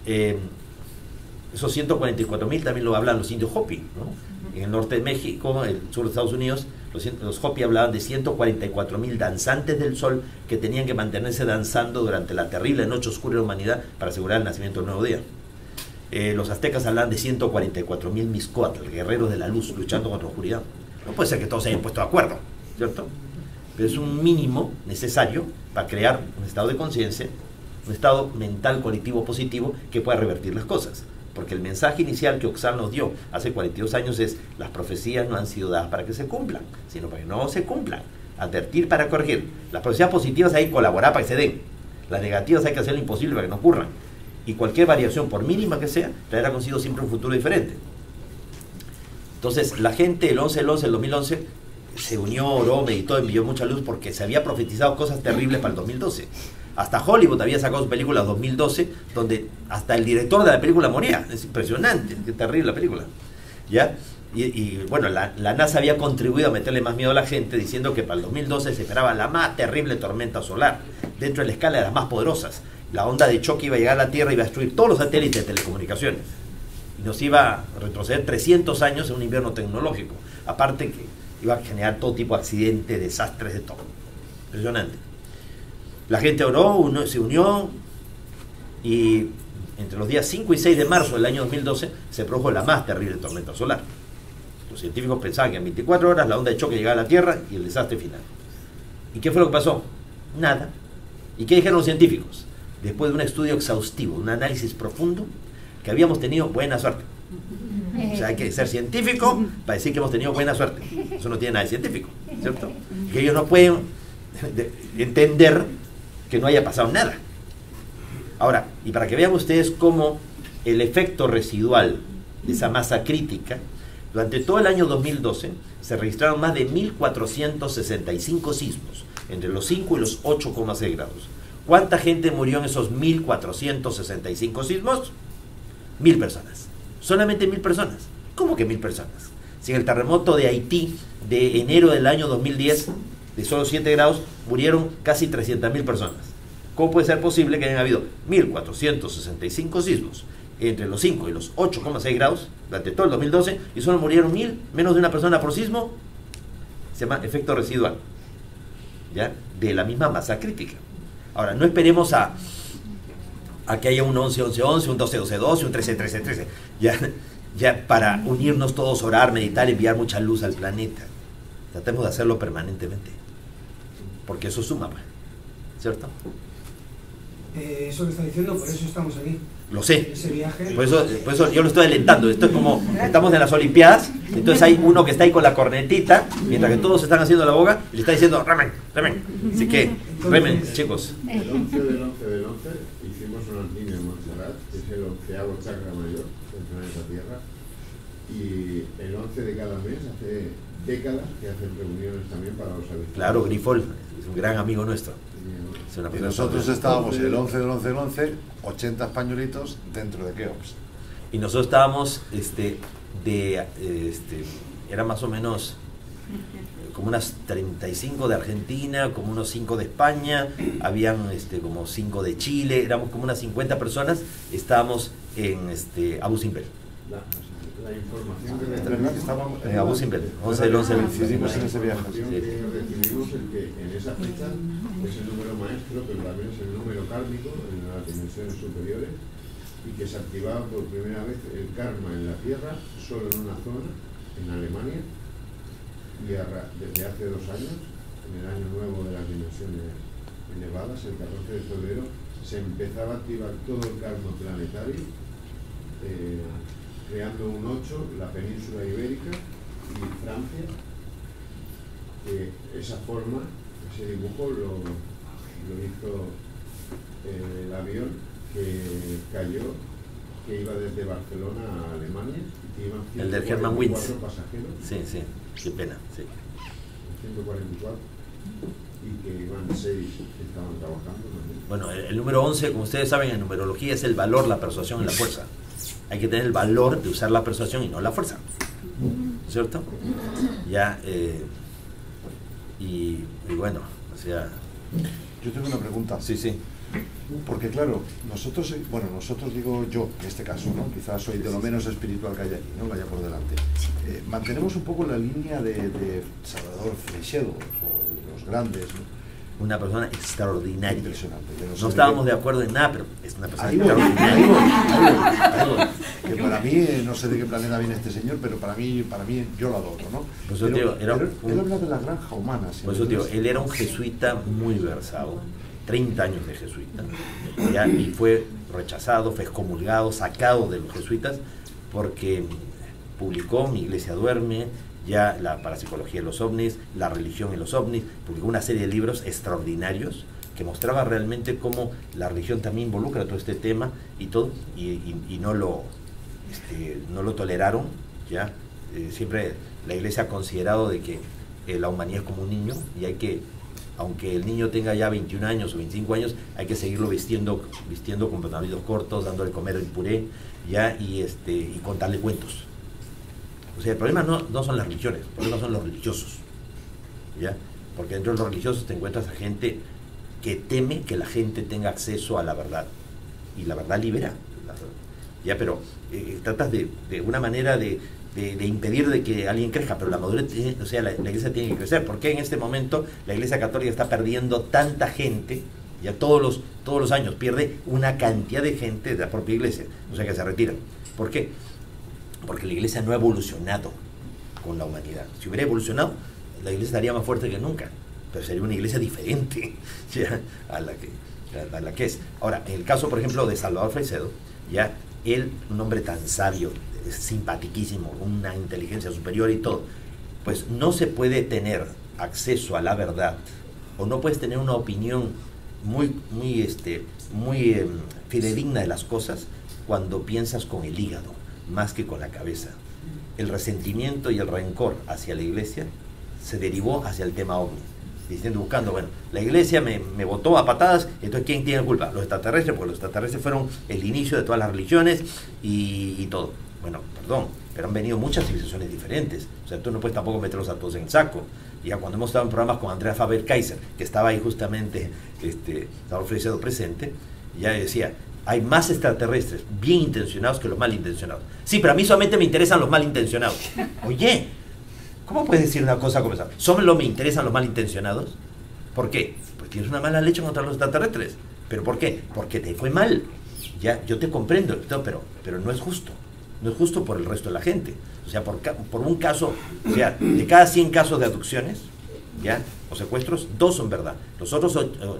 esos 144.000 también lo hablan los indios Hopi, ¿no? En el norte de México, el sur de Estados Unidos, los Hopi hablaban de 144.000 danzantes del sol que tenían que mantenerse danzando durante la terrible noche oscura de la humanidad para asegurar el nacimiento del nuevo día. Los aztecas hablaban de 144.000 Mixcoatl, guerreros de la luz, luchando contra la oscuridad. No puede ser que todos se hayan puesto de acuerdo, ¿cierto? Pero es un mínimo necesario para crear un estado de conciencia, un estado mental colectivo positivo que pueda revertir las cosas. Porque el mensaje inicial que Oxal nos dio hace 42 años es: las profecías no han sido dadas para que se cumplan, sino para que no se cumplan. Advertir para corregir. Las profecías positivas hay que colaborar para que se den. Las negativas hay que hacer lo imposible para que no ocurran. Y cualquier variación, por mínima que sea, traerá consigo siempre un futuro diferente. Entonces, la gente el 11 del 2011 se unió, oró, meditó, envió mucha luz porque se había profetizado cosas terribles para el 2012. Hasta Hollywood había sacado su película 2012, donde hasta el director de la película moría. Es impresionante, qué terrible la película, ¿ya? Y bueno, la NASA había contribuido a meterle más miedo a la gente, diciendo que para el 2012 se esperaba la más terrible tormenta solar, dentro de la escala de las más poderosas. La onda de choque iba a llegar a la Tierra y iba a destruir todos los satélites de telecomunicaciones. Y nos iba a retroceder 300 años en un invierno tecnológico. Aparte que iba a generar todo tipo de accidentes, desastres, de todo. Impresionante. La gente oró, se unió, y entre los días 5 y 6 de marzo del año 2012 se produjo la más terrible tormenta solar. Los científicos pensaban que en 24 horas la onda de choque llegaba a la Tierra y el desastre final. ¿Y qué fue lo que pasó? Nada. ¿Y qué dijeron los científicos? Después de un estudio exhaustivo, un análisis profundo, que habíamos tenido buena suerte. O sea, hay que ser científico para decir que hemos tenido buena suerte. Eso no tiene nada de científico, ¿cierto? Que ellos no pueden entender que no haya pasado nada. Ahora, y para que vean ustedes cómo el efecto residual de esa masa crítica, durante todo el año 2012 se registraron más de 1.465 sismos, entre los 5 y los 8,6 grados. ¿Cuánta gente murió en esos 1.465 sismos? 1.000 personas. Solamente 1.000 personas. ¿Cómo que 1.000 personas? Si en el terremoto de Haití de enero del año 2010, de solo 7 grados, murieron casi 300.000 personas. ¿Cómo puede ser posible que hayan habido 1.465 sismos entre los 5 y los 8,6 grados durante todo el 2012 y solo murieron 1.000, menos de una persona por sismo? Se llama efecto residual, ¿ya? De la misma masa crítica. Ahora, no esperemos a que haya un 11-11-11, un 12-12-12, un 13-13-13, ya para unirnos todos, orar, meditar, enviar mucha luz al planeta. Tratemos de hacerlo permanentemente, porque eso suma, ¿cierto? Eso que está diciendo, por eso estamos aquí. Lo sé. Ese viaje. Por eso yo lo estoy alentando. Esto es como, estamos en las Olimpiadas, entonces hay uno que está ahí con la cornetita, mientras que todos están haciendo la boga, y le está diciendo, remen, remen. Así que, remen, chicos. El 11 del 11 del 11 hicimos una línea en Montserrat, que es el 11º chakra mayor del planeta Tierra, y el 11 de cada mes hace décadas que hacen reuniones también para los habitantes. Claro, Grifol es un gran amigo nuestro. Y nosotros estábamos el 11 del 11 del 11, 80 españolitos dentro de Keops. Y nosotros estábamos, era más o menos como unas 35 de Argentina, como unos 5 de España, habían como 5 de Chile, éramos como unas 50 personas, estábamos en Abu Simbel. La información que recibimos en Abu Simbel, 11 del 11 del 11. Hicimos en ese viaje. que recibimos es que en esa fecha es el número maestro, pero también es el número kármico en las dimensiones superiores, y que se activaba por primera vez el karma en la Tierra, solo en una zona, en Alemania, y desde hace 2 años, en el año nuevo de las dimensiones elevadas, el 14 de febrero, se empezaba a activar todo el campo planetario, creando un 8, la península ibérica y Francia. Esa forma, ese dibujo lo hizo el avión que cayó, que iba desde Barcelona a Alemania, y que iban El del Hermann Wintz. 144 pasajeros. Sí, sí, qué pena, sí. 144, y que iban 6 que estaban trabajando, ¿no? Bueno, el número 11, como ustedes saben, en numerología es el valor, la persuasión y la fuerza. Hay que tener el valor de usar la persuasión y no la fuerza, ¿cierto? Ya, y bueno, o sea... Yo tengo una pregunta. Sí, sí. Porque claro, nosotros digo yo, en este caso, ¿no? Quizás soy de lo menos espiritual que hay aquí, ¿no? Vaya por delante. Mantenemos un poco la línea de Salvador Freixedo, o los grandes, ¿no? Una persona extraordinaria. Impresionante. No estábamos de acuerdo en nada, pero es una persona Ahí voy, extraordinaria. ahí voy. Que para mí, no sé de qué planeta viene este señor, pero para mí yo lo adoro, ¿no? Pues él habla de la granja humana. Pues eso, tío, él era un jesuita muy versado, 30 años de jesuita, ¿ya? Y fue rechazado, fue excomulgado, sacado de los jesuitas, porque publicó Mi Iglesia Duerme, ya la parapsicología de los ovnis, la religión en los ovnis, publicó una serie de libros extraordinarios que mostraba realmente cómo la religión también involucra todo este tema y todo, y no lo toleraron, ¿ya? Siempre la Iglesia ha considerado de que la humanidad es como un niño y hay que, aunque el niño tenga ya 21 años o 25 años, hay que seguirlo vistiendo con pantalones cortos, dándole comer el puré, ¿ya? Y contarle cuentos. O sea, el problema no son las religiones, el problema son los religiosos, ¿ya? Porque dentro de los religiosos te encuentras a gente que teme que la gente tenga acceso a la verdad, y la verdad libera, ¿ya? Pero tratas de una manera de impedir de que alguien crezca, pero la madurez, o sea, la iglesia tiene que crecer. ¿Por qué en este momento la iglesia católica está perdiendo tanta gente? Ya todos los años pierde una cantidad de gente de la propia iglesia, o sea, que se retiran. ¿Por qué? Porque la iglesia no ha evolucionado con la humanidad. Si hubiera evolucionado, la iglesia estaría más fuerte que nunca, pero sería una iglesia diferente, ¿ya? a la que es. Ahora, en el caso, por ejemplo, de Salvador Freixedo, ya él, un hombre tan sabio, simpatiquísimo, una inteligencia superior y todo, pues no se puede tener acceso a la verdad, o no puedes tener una opinión muy fidedigna de las cosas cuando piensas con el hígado más que con la cabeza. El resentimiento y el rencor hacia la iglesia se derivó hacia el tema ovni, buscando, bueno, la iglesia me votó a patadas, entonces ¿quién tiene la culpa? Los extraterrestres, porque los extraterrestres fueron el inicio de todas las religiones y todo. Bueno, perdón, pero han venido muchas civilizaciones diferentes, o sea, tú no puedes tampoco meterlos a todos en saco. Ya cuando hemos estado en programas con Andrea Faber-Kaiser, que estaba ahí justamente Salvador Freixedo presente, ya decía, hay más extraterrestres bien intencionados que los malintencionados. Sí, pero a mí solamente me interesan los malintencionados. Oye, ¿cómo puedes decir una cosa como esa? ¿Solo me interesan los malintencionados? ¿Por qué? Pues tienes una mala leche contra los extraterrestres. ¿Pero por qué? Porque te fue mal. Ya, yo te comprendo, pero no es justo. No es justo por el resto de la gente. O sea, por un caso, o sea, de cada 100 casos de abducciones, ya, o secuestros, 2 son verdad. Los otros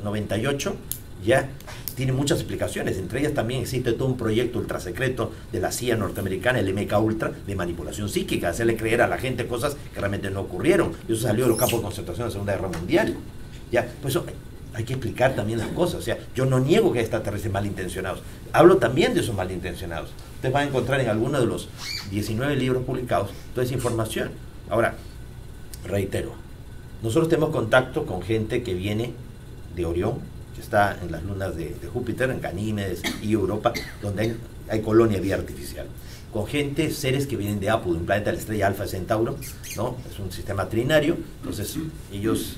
98, ya, tienen muchas explicaciones. Entre ellas también existe todo un proyecto ultrasecreto de la CIA norteamericana, el MK Ultra, de manipulación psíquica, hacerle creer a la gente cosas que realmente no ocurrieron. Y eso salió de los campos de concentración de la Segunda Guerra Mundial. Ya, pues eso, hay que explicar también las cosas. O sea, yo no niego que hay extraterrestres malintencionados. Hablo también de esos malintencionados. Ustedes van a encontrar en alguno de los 19 libros publicados toda esa información. Ahora, reitero, nosotros tenemos contacto con gente que viene de Orión, que está en las lunas de Júpiter, en Ganímedes y Europa, donde hay colonia vía artificial. Con gente, seres que vienen de Apu, de un planeta de la estrella Alfa Centauro, ¿no? Es un sistema trinario, entonces ellos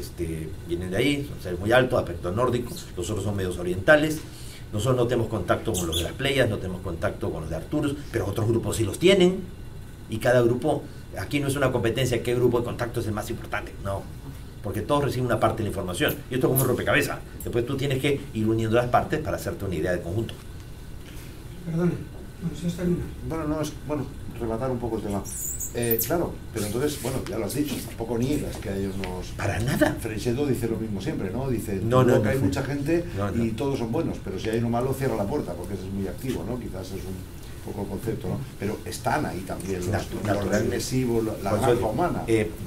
vienen de ahí, son seres muy altos, aspecto nórdico, los otros son medios orientales. Nosotros no tenemos contacto con los de las Pleias, no tenemos contacto con los de Arturus, pero otros grupos sí los tienen, y cada grupo, aquí no es una competencia qué grupo de contacto es el más importante, no, porque todos reciben una parte de la información, y esto es como un rompecabezas, después tú tienes que ir uniendo las partes para hacerte una idea de conjunto. Perdone, Bueno, eso está bien. Bueno, no es, bueno, rematar un poco el tema. Claro, pero entonces, bueno, ya lo has dicho, tampoco niegas que hay unos... Para nada. Freixedo dice lo mismo siempre, ¿no? Dice, que hay mucha gente y todos son buenos, pero si hay uno malo, cierra la puerta, porque ese es muy activo, ¿no? Quizás es un poco el concepto, ¿no? Pero están ahí también los regresivos, la granja humana.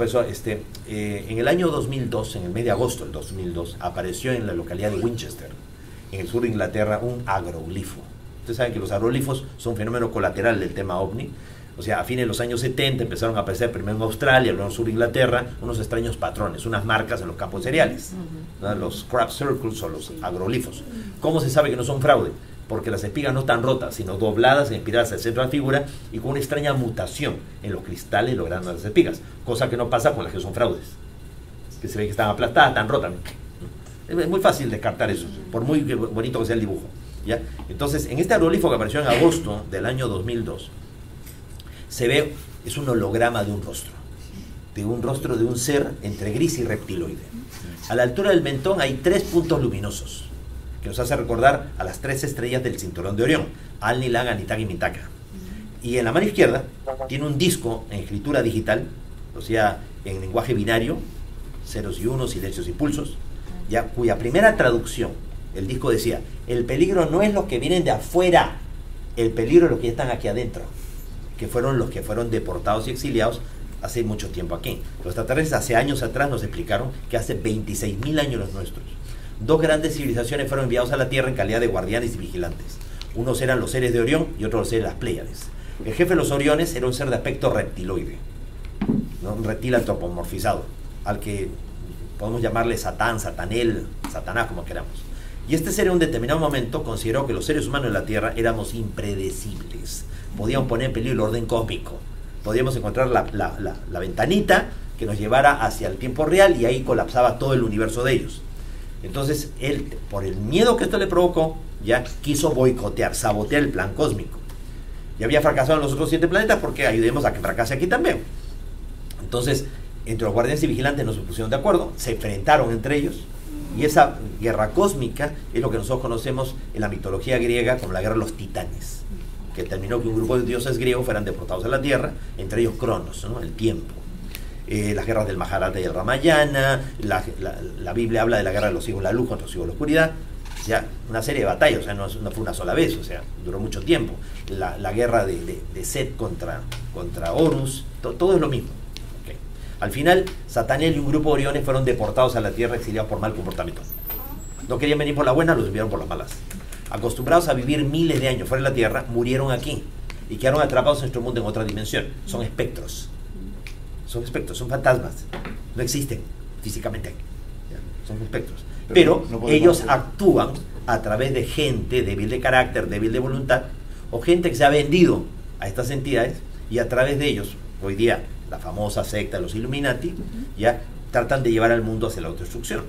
En el año 2002, en el mes de agosto del 2002, apareció en la localidad de Winchester, en el sur de Inglaterra, un agroglifo. Ustedes saben que los agroglifos son un fenómeno colateral del tema OVNI. O sea, a fines de los años 70 empezaron a aparecer primero en Australia, luego en el sur de Inglaterra, unos extraños patrones, unas marcas en los campos cereales, ¿no? Los crop circles o los agroglifos. ¿Cómo se sabe que no son fraude? Porque las espigas no están rotas, sino dobladas en espiral hacia el centro de la figura y con una extraña mutación en los cristales logrando las espigas, cosa que no pasa con las que son fraudes, que se ve que están aplastadas, están rotas. Es muy fácil descartar eso, por muy bonito que sea el dibujo, ¿ya? Entonces, en este agroglifo que apareció en agosto del año 2002, se ve, es un holograma de un rostro de un ser entre gris y reptiloide. A la altura del mentón hay 3 puntos luminosos, que nos hace recordar a las 3 estrellas del cinturón de Orión, Al-Nilan, Anitag y Mitaka. Y en la mano izquierda tiene un disco en escritura digital, o sea, en lenguaje binario, ceros y unos, silencios y pulsos, ya, cuya primera traducción, el disco decía, el peligro no es los que vienen de afuera, el peligro es los que ya están aquí adentro, que fueron los que fueron deportados y exiliados hace mucho tiempo aquí. Los extraterrestres hace años atrás nos explicaron que hace 26.000 años los nuestros, 2 grandes civilizaciones fueron enviados a la Tierra en calidad de guardianes y vigilantes. Unos eran los seres de Orión y otros los seres de las Pléyades. El jefe de los Oriones era un ser de aspecto reptiloide, ¿no? Un reptil antropomorfizado, al que podemos llamarle Satán, Satanel, Satanás, como queramos. Y este ser en un determinado momento consideró que los seres humanos en la Tierra éramos impredecibles. Podíamos poner en peligro el orden cósmico. Podíamos encontrar la ventanita que nos llevara hacia el tiempo real y ahí colapsaba todo el universo de ellos. Entonces, él, por el miedo que esto le provocó, ya quiso boicotear, sabotear el plan cósmico. Ya había fracasado en los otros 7 planetas, porque ayudemos a que fracase aquí también. Entonces, entre los guardianes y vigilantes no se pusieron de acuerdo, se enfrentaron entre ellos, y esa guerra cósmica es lo que nosotros conocemos en la mitología griega como la guerra de los titanes, que terminó que un grupo de dioses griegos fueran deportados a la Tierra, entre ellos Cronos, ¿no? El tiempo. Las guerras del Mahabharata y el Ramayana, la Biblia habla de la guerra de los hijos de la luz contra los hijos de la oscuridad, ya una serie de batallas, o sea, no fue una sola vez, o sea, duró mucho tiempo. La guerra de Set contra Horus, todo es lo mismo. Okay. Al final, Satanel y un grupo de Oriones fueron deportados a la Tierra, exiliados por mal comportamiento. No querían venir por la buena, los enviaron por las malas. Acostumbrados a vivir miles de años fuera de la Tierra, murieron aquí y quedaron atrapados en nuestro mundo en otra dimensión. Son espectros. Son espectros, son fantasmas. No existen físicamente. Son espectros. Pero ellos actúan a través de gente débil de carácter, débil de voluntad, o gente que se ha vendido a estas entidades, y a través de ellos, hoy día, la famosa secta de los Illuminati, ya tratan de llevar al mundo hacia la autodestrucción.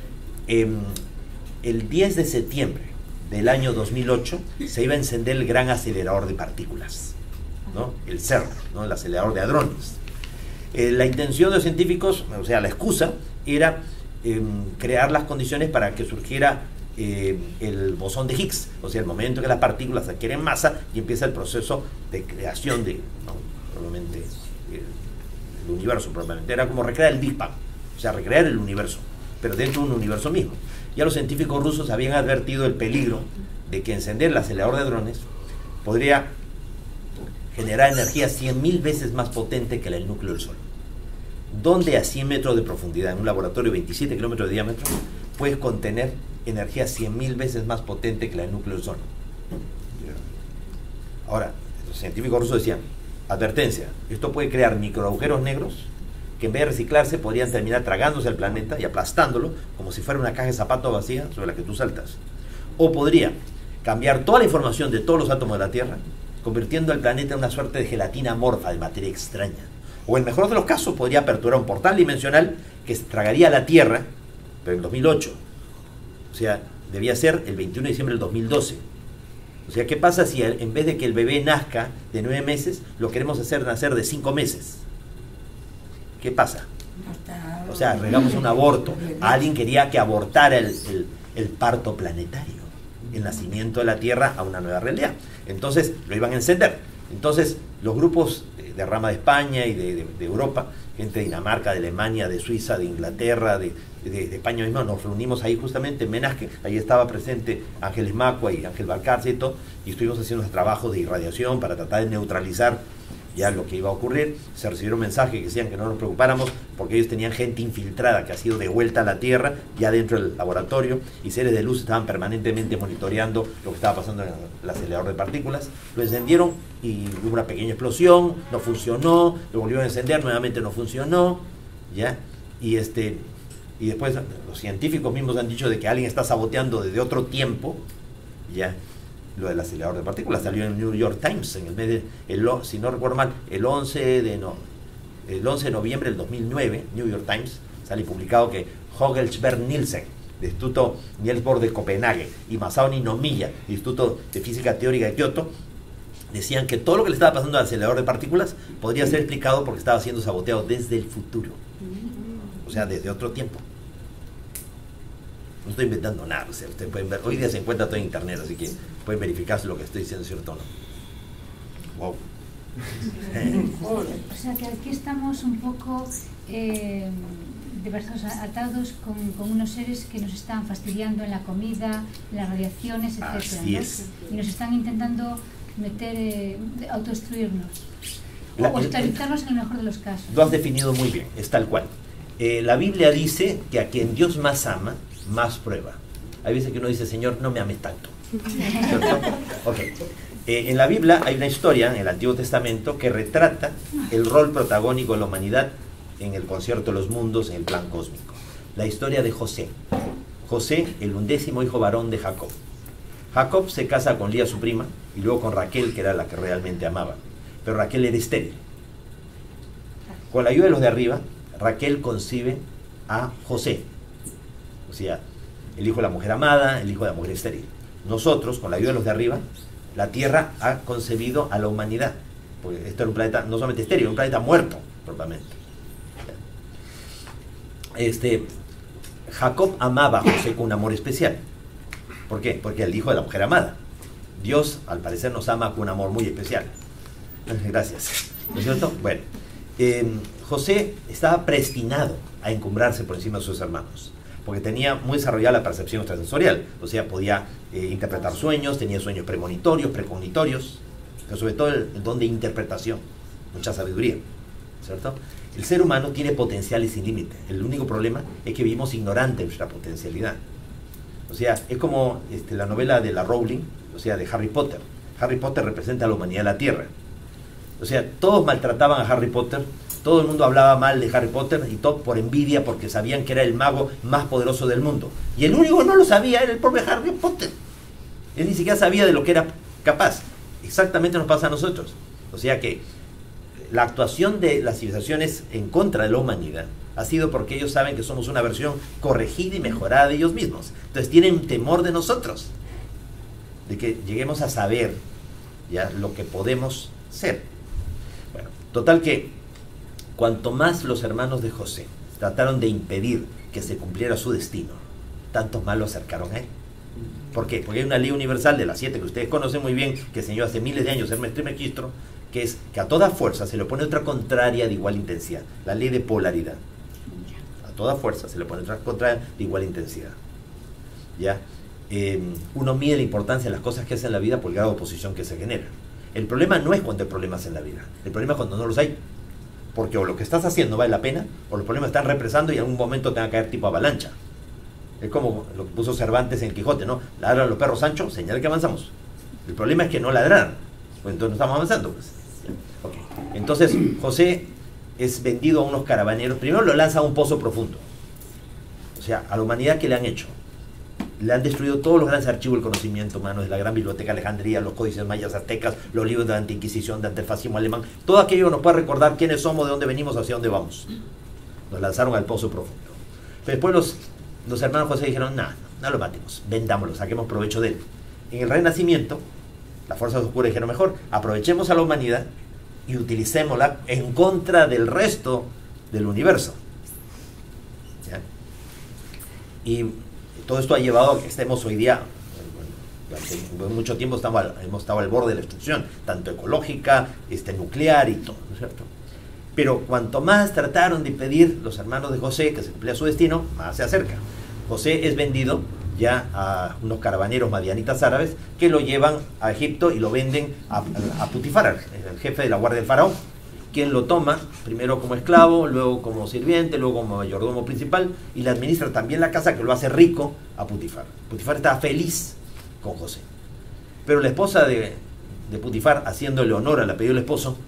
El 10 de septiembre del año 2008 se iba a encender el gran acelerador de partículas, ¿no? El CERN, ¿no? El acelerador de hadrones. La intención de los científicos, o sea, la excusa, era crear las condiciones para que surgiera el bosón de Higgs, o sea, el momento que las partículas adquieren masa y empieza el proceso de creación de, ¿no? Probablemente, el universo, probablemente. Era como recrear el Big Bang, o sea, recrear el universo, pero dentro de un universo mismo. Ya los científicos rusos habían advertido el peligro de que encender el acelerador de hadrones podría generar energía 100.000 veces más potente que la del núcleo del Sol. Donde a 100 metros de profundidad, en un laboratorio de 27 kilómetros de diámetro, puedes contener energía 100.000 veces más potente que la del núcleo del Sol. Ahora, los científicos rusos decían, advertencia, esto puede crear microagujeros negros que en vez de reciclarse podrían terminar tragándose el planeta y aplastándolo como si fuera una caja de zapatos vacía sobre la que tú saltas. O podría cambiar toda la información de todos los átomos de la Tierra, convirtiendo al planeta en una suerte de gelatina amorfa de materia extraña. O en el mejor de los casos podría aperturar un portal dimensional que tragaría la Tierra, pero en 2008. O sea, debía ser el 21 de diciembre del 2012. O sea, ¿qué pasa si en vez de que el bebé nazca de 9 meses, lo queremos hacer nacer de 5 meses? ¿Qué pasa? O sea, regamos un aborto. Alguien quería que abortara el parto planetario. el nacimiento de la Tierra a una nueva realidad. Entonces lo iban a encender. Entonces los grupos de rama de España y de Europa, gente de Dinamarca, de Alemania, de Suiza, de Inglaterra, de España mismo, nos reunimos ahí justamente en Menasque. Ahí estaba presente Ángeles Macua y Ángel Valcárcel y todo, y estuvimos haciendo unos trabajos de irradiación para tratar de neutralizar ya lo que iba a ocurrir. Se recibieron mensajes que decían que no nos preocupáramos porque ellos tenían gente infiltrada que ha sido devuelta a la Tierra ya dentro del laboratorio, y seres de luz estaban permanentemente monitoreando lo que estaba pasando en el acelerador de partículas. Lo encendieron y hubo una pequeña explosión, no funcionó, lo volvieron a encender, nuevamente no funcionó, ¿ya? Y después los científicos mismos han dicho de que alguien está saboteando desde otro tiempo, ¿ya? Lo del acelerador de partículas salió en el New York Times en el mes de, si no recuerdo mal, el 11 de noviembre del 2009, New York Times, sale publicado que Hogelsberg Nielsen, del Instituto Niels Bohr de Copenhague, y Masao Ninomiya, del Instituto de Física Teórica de Kioto, decían que todo lo que le estaba pasando al acelerador de partículas podría ser explicado porque estaba siendo saboteado desde el futuro, o sea, desde otro tiempo. No estoy inventando nada, o sea, ustedes pueden ver, hoy día se encuentra todo en internet, así que pueden verificar si lo que estoy diciendo es cierto o no. Wow. O sea que aquí estamos un poco de brazos atados con unos seres que nos están fastidiando en la comida, en las radiaciones, etc. Así es. Y nos están intentando meter, autodestruirnos, o esclavizarnos en el mejor de los casos. Lo has definido muy bien, es tal cual. La Biblia dice que a quien Dios más ama, más prueba. Hay veces que uno dice, Señor, no me ames tanto. ¿Cierto? Okay. En la Biblia hay una historia, en el Antiguo Testamento, que retrata el rol protagónico de la humanidad en el concierto de los mundos, en el plan cósmico. La historia de José. José, el 11º hijo varón de Jacob. Jacob se casa con Lía, su prima, y luego con Raquel, que era la que realmente amaba. Pero Raquel era estéril. Con la ayuda de los de arriba, Raquel concibe a José. O sea, el hijo de la mujer amada, el hijo de la mujer estéril. Nosotros, con la ayuda de los de arriba, la Tierra ha concebido a la humanidad. Porque este era un planeta no solamente estéril, un planeta muerto, propiamente. Jacob amaba a José con un amor especial. ¿Por qué? Porque era el hijo de la mujer amada. Dios, al parecer, nos ama con un amor muy especial. Gracias. ¿No es cierto? Bueno, José estaba predestinado a encumbrarse por encima de sus hermanos, porque tenía muy desarrollada la percepción extrasensorial, o sea, podía interpretar sueños, tenía sueños premonitorios, precognitorios, pero sobre todo el don de interpretación, mucha sabiduría, ¿cierto? El ser humano tiene potenciales sin límite. El único problema es que vivimos ignorantes de nuestra potencialidad. O sea, es como la novela de la Rowling, o sea, de Harry Potter. Harry Potter representa a la humanidad de la Tierra. O sea, todos maltrataban a Harry Potter, todo el mundo hablaba mal de Harry Potter, y todo por envidia, porque sabían que era el mago más poderoso del mundo. Y el único que no lo sabía era el propio Harry Potter. Él ni siquiera sabía de lo que era capaz. Exactamente nos pasa a nosotros. O sea que la actuación de las civilizaciones en contra de la humanidad ha sido porque ellos saben que somos una versión corregida y mejorada de ellos mismos. Entonces tienen temor de nosotros, de que lleguemos a saber ya lo que podemos ser. Bueno, total que cuanto más los hermanos de José trataron de impedir que se cumpliera su destino, tantos más lo acercaron a él. ¿Por qué? Porque hay una ley universal de las 7 que ustedes conocen muy bien, que enseñó hace miles de años Hermes Trismegisto, que es que a toda fuerza se le pone otra contraria de igual intensidad, la ley de polaridad. A toda fuerza se le pone otra contraria de igual intensidad. ¿Ya? Uno mide la importancia de las cosas que hace en la vida por el grado de oposición que se genera. El problema no es cuando hay problemas en la vida, el problema es cuando no los hay. Porque o lo que estás haciendo vale la pena, o los problemas están represando y en algún momento te van a caer tipo avalancha. Es como lo que puso Cervantes en el Quijote, ¿no? Ladran los perros, Sancho, señal que avanzamos. El problema es que no ladran, pues entonces no estamos avanzando. Pues. Okay. Entonces José es vendido a unos caravaneros. Primero lo lanza a un pozo profundo. O sea, a la humanidad, que le han hecho. Le han destruido todos los grandes archivos del conocimiento humano, de la gran biblioteca de Alejandría, los códices mayas, aztecas, los libros de la Antiinquisición, de antifascismo alemán, todo aquello que nos puede recordar quiénes somos, de dónde venimos, hacia dónde vamos. Nos lanzaron al pozo profundo. Pero después los hermanos José dijeron, no lo matemos, vendámoslo, saquemos provecho de él. En el Renacimiento, las fuerzas oscuras dijeron, mejor, aprovechemos a la humanidad y utilicémosla en contra del resto del universo. ¿Ya? Y todo esto ha llevado a que estemos hoy día Durante mucho tiempo hemos estado al borde de la destrucción, tanto ecológica, nuclear y todo, ¿no es cierto? Pero cuanto más trataron de impedir los hermanos de José que se cumpliera su destino, más se acerca. José es vendido ya a unos caravaneros madianitas árabes que lo llevan a Egipto y lo venden a Putifar, el jefe de la guardia del faraón, quien lo toma primero como esclavo, luego como sirviente, luego como mayordomo principal, y le administra también la casa, que lo hace rico a Putifar. Putifar estaba feliz con José, pero la esposa de Putifar, haciéndole honor al apellido del esposo,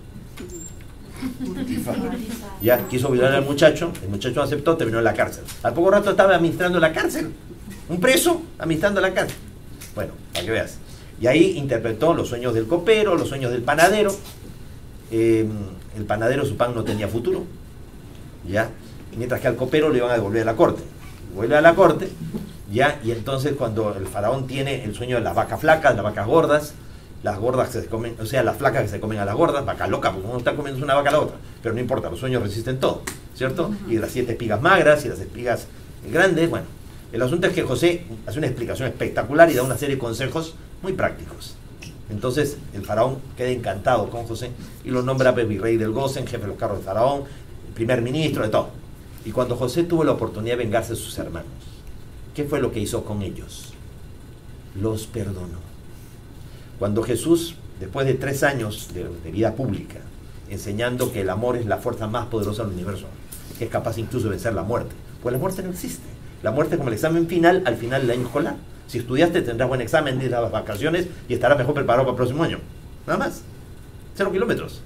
ya quiso violar al muchacho, el muchacho no aceptó, terminó en la cárcel. Al poco rato estaba administrando la cárcel, un preso administrando la cárcel. Bueno, para que veas. Y ahí interpretó los sueños del copero, los sueños del panadero. El panadero, su pan no tenía futuro, ya, mientras que al copero le iban a devolver a la corte. Vuelve a la corte, ya, y entonces cuando el faraón tiene el sueño de las vacas flacas, las vacas gordas, las gordas que se comen, o sea, las flacas que se comen a las gordas, vaca loca, porque uno está comiendo una vaca a la otra, pero no importa, los sueños resisten todo, ¿cierto? Y las 7 espigas magras y las espigas grandes, bueno, el asunto es que José hace una explicación espectacular y da una serie de consejos muy prácticos. Entonces el faraón queda encantado con José y lo nombra virrey del Gosen, jefe de los carros del faraón, primer ministro, de todo. Y cuando José tuvo la oportunidad de vengarse de sus hermanos, ¿qué fue lo que hizo con ellos? Los perdonó. Cuando Jesús, después de 3 años de vida pública, enseñando que el amor es la fuerza más poderosa del universo, que es capaz incluso de vencer la muerte, pues la muerte no existe. La muerte es como el examen final al final del año escolar. Si estudiaste tendrás buen examen de las vacaciones y estarás mejor preparado para el próximo año. Nada más. 0 kilómetros.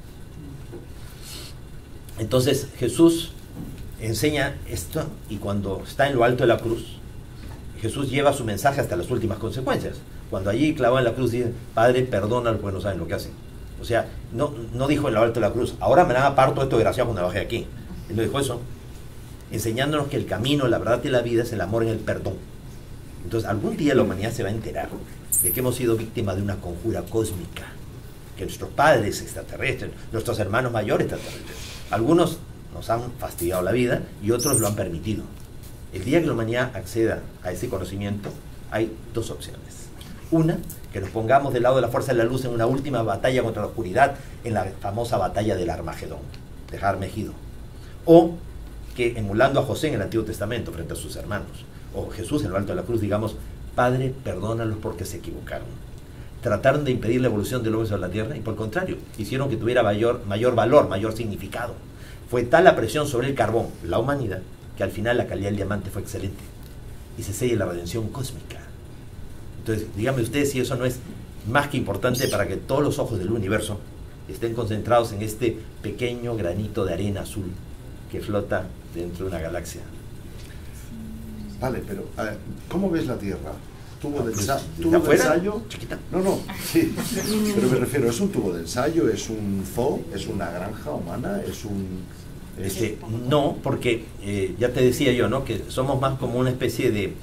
Entonces Jesús enseña esto, y cuando está en lo alto de la cruz, Jesús lleva su mensaje hasta las últimas consecuencias. Cuando allí clavó en la cruz dice: Padre, perdónalos porque no saben lo que hacen. O sea, no dijo en lo alto de la cruz: ahora me dan a parto esto desgraciado cuando bajé aquí. Él no dijo eso, enseñándonos que el camino, la verdad y la vida es el amor en el perdón. Entonces algún día la humanidad se va a enterar de que hemos sido víctimas de una conjura cósmica, que nuestros padres extraterrestres, nuestros hermanos mayores extraterrestres, algunos nos han fastidiado la vida y otros lo han permitido. El día que la humanidad acceda a ese conocimiento, hay 2 opciones. Una, que nos pongamos del lado de la fuerza de la luz en una última batalla contra la oscuridad, en la famosa batalla del Armagedón, de Armegido. O que, emulando a José en el Antiguo Testamento frente a sus hermanos, o Jesús en lo alto de la cruz, digamos: Padre, perdónalos porque se equivocaron. Trataron de impedir la evolución del hombre sobre la tierra y por el contrario, hicieron que tuviera mayor valor, mayor significado. Fue tal la presión sobre el carbón, la humanidad, que al final la calidad del diamante fue excelente y se sella la redención cósmica. Entonces, díganme ustedes si eso no es más que importante para que todos los ojos del universo estén concentrados en este pequeño granito de arena azul que flota dentro de una galaxia. Vale, pero a ver, ¿cómo ves la Tierra? ¿Tubo de ensayo? Chiquita. No, sí, pero me refiero, ¿es un tubo de ensayo? ¿Es un zoo? ¿Es una granja humana? ¿Es un...? No, porque ya te decía yo, ¿no?, que somos más como una especie de...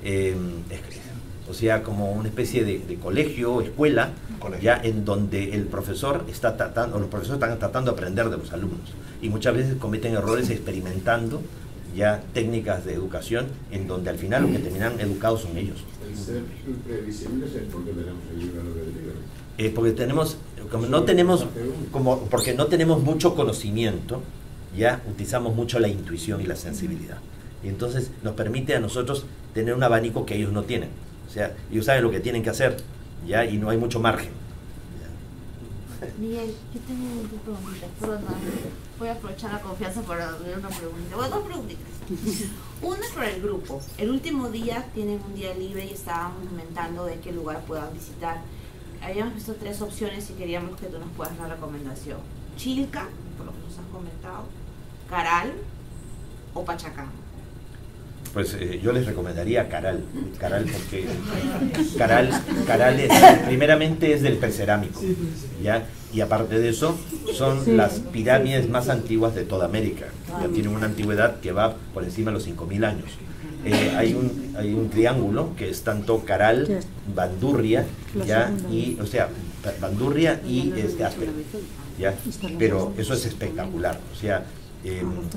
o sea, como una especie de colegio, escuela, ya en donde el profesor está tratando, o los profesores están tratando de aprender de los alumnos, y muchas veces cometen errores experimentando ya técnicas de educación en donde al final los que terminan educados son ellos. El ser imprevisible es porque tenemos el libre albedrío. Porque tenemos, porque no tenemos mucho conocimiento, ya utilizamos mucho la intuición y la sensibilidad, y entonces nos permite a nosotros tener un abanico que ellos no tienen. O sea, ellos saben lo que tienen que hacer, ya, y no hay mucho margen. Miguel, yo tengo dos preguntitas, perdón, voy a aprovechar la confianza para hacer una pregunta. Bueno, 2 preguntitas. Una es para el grupo. El último día tienen un día libre y estábamos comentando de qué lugar puedan visitar. Habíamos visto 3 opciones y queríamos que tú nos puedas dar recomendación. Chilca, por lo que nos has comentado, Caral o Pachacán. Pues yo les recomendaría Caral porque Caral primeramente es del precerámico, ¿ya? Y aparte de eso son las pirámides más antiguas de toda América, ya tienen una antigüedad que va por encima de los 5000 años. Hay un triángulo que es tanto Caral, Bandurria, ya, y, o sea, Bandurria y Áspero, ya, pero eso es espectacular, o sea,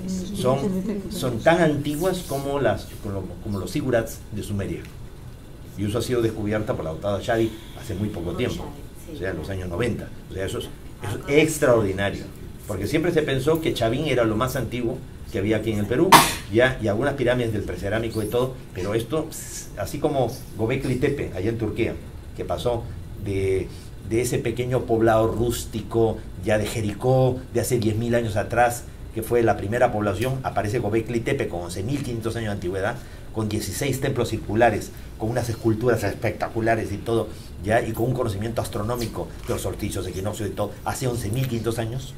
son tan antiguas como los zigurats de Sumeria. y eso ha sido descubierta por la doctora Shadi hace muy poco tiempo, o sea, en los años 90. O sea, eso es extraordinario, porque siempre se pensó que Chavín era lo más antiguo que había aquí en el Perú, ya, y algunas pirámides del precerámico y todo, pero esto, así como Göbekli Tepe, allá en Turquía, que pasó de ese pequeño poblado rústico, ya de Jericó, de hace 10.000 años atrás, que fue la primera población, aparece Göbekli Tepe con 11.500 años de antigüedad, con 16 templos circulares, con unas esculturas espectaculares y todo, ya, y con un conocimiento astronómico de los solsticios, equinoccios y todo, hace 11.500 años.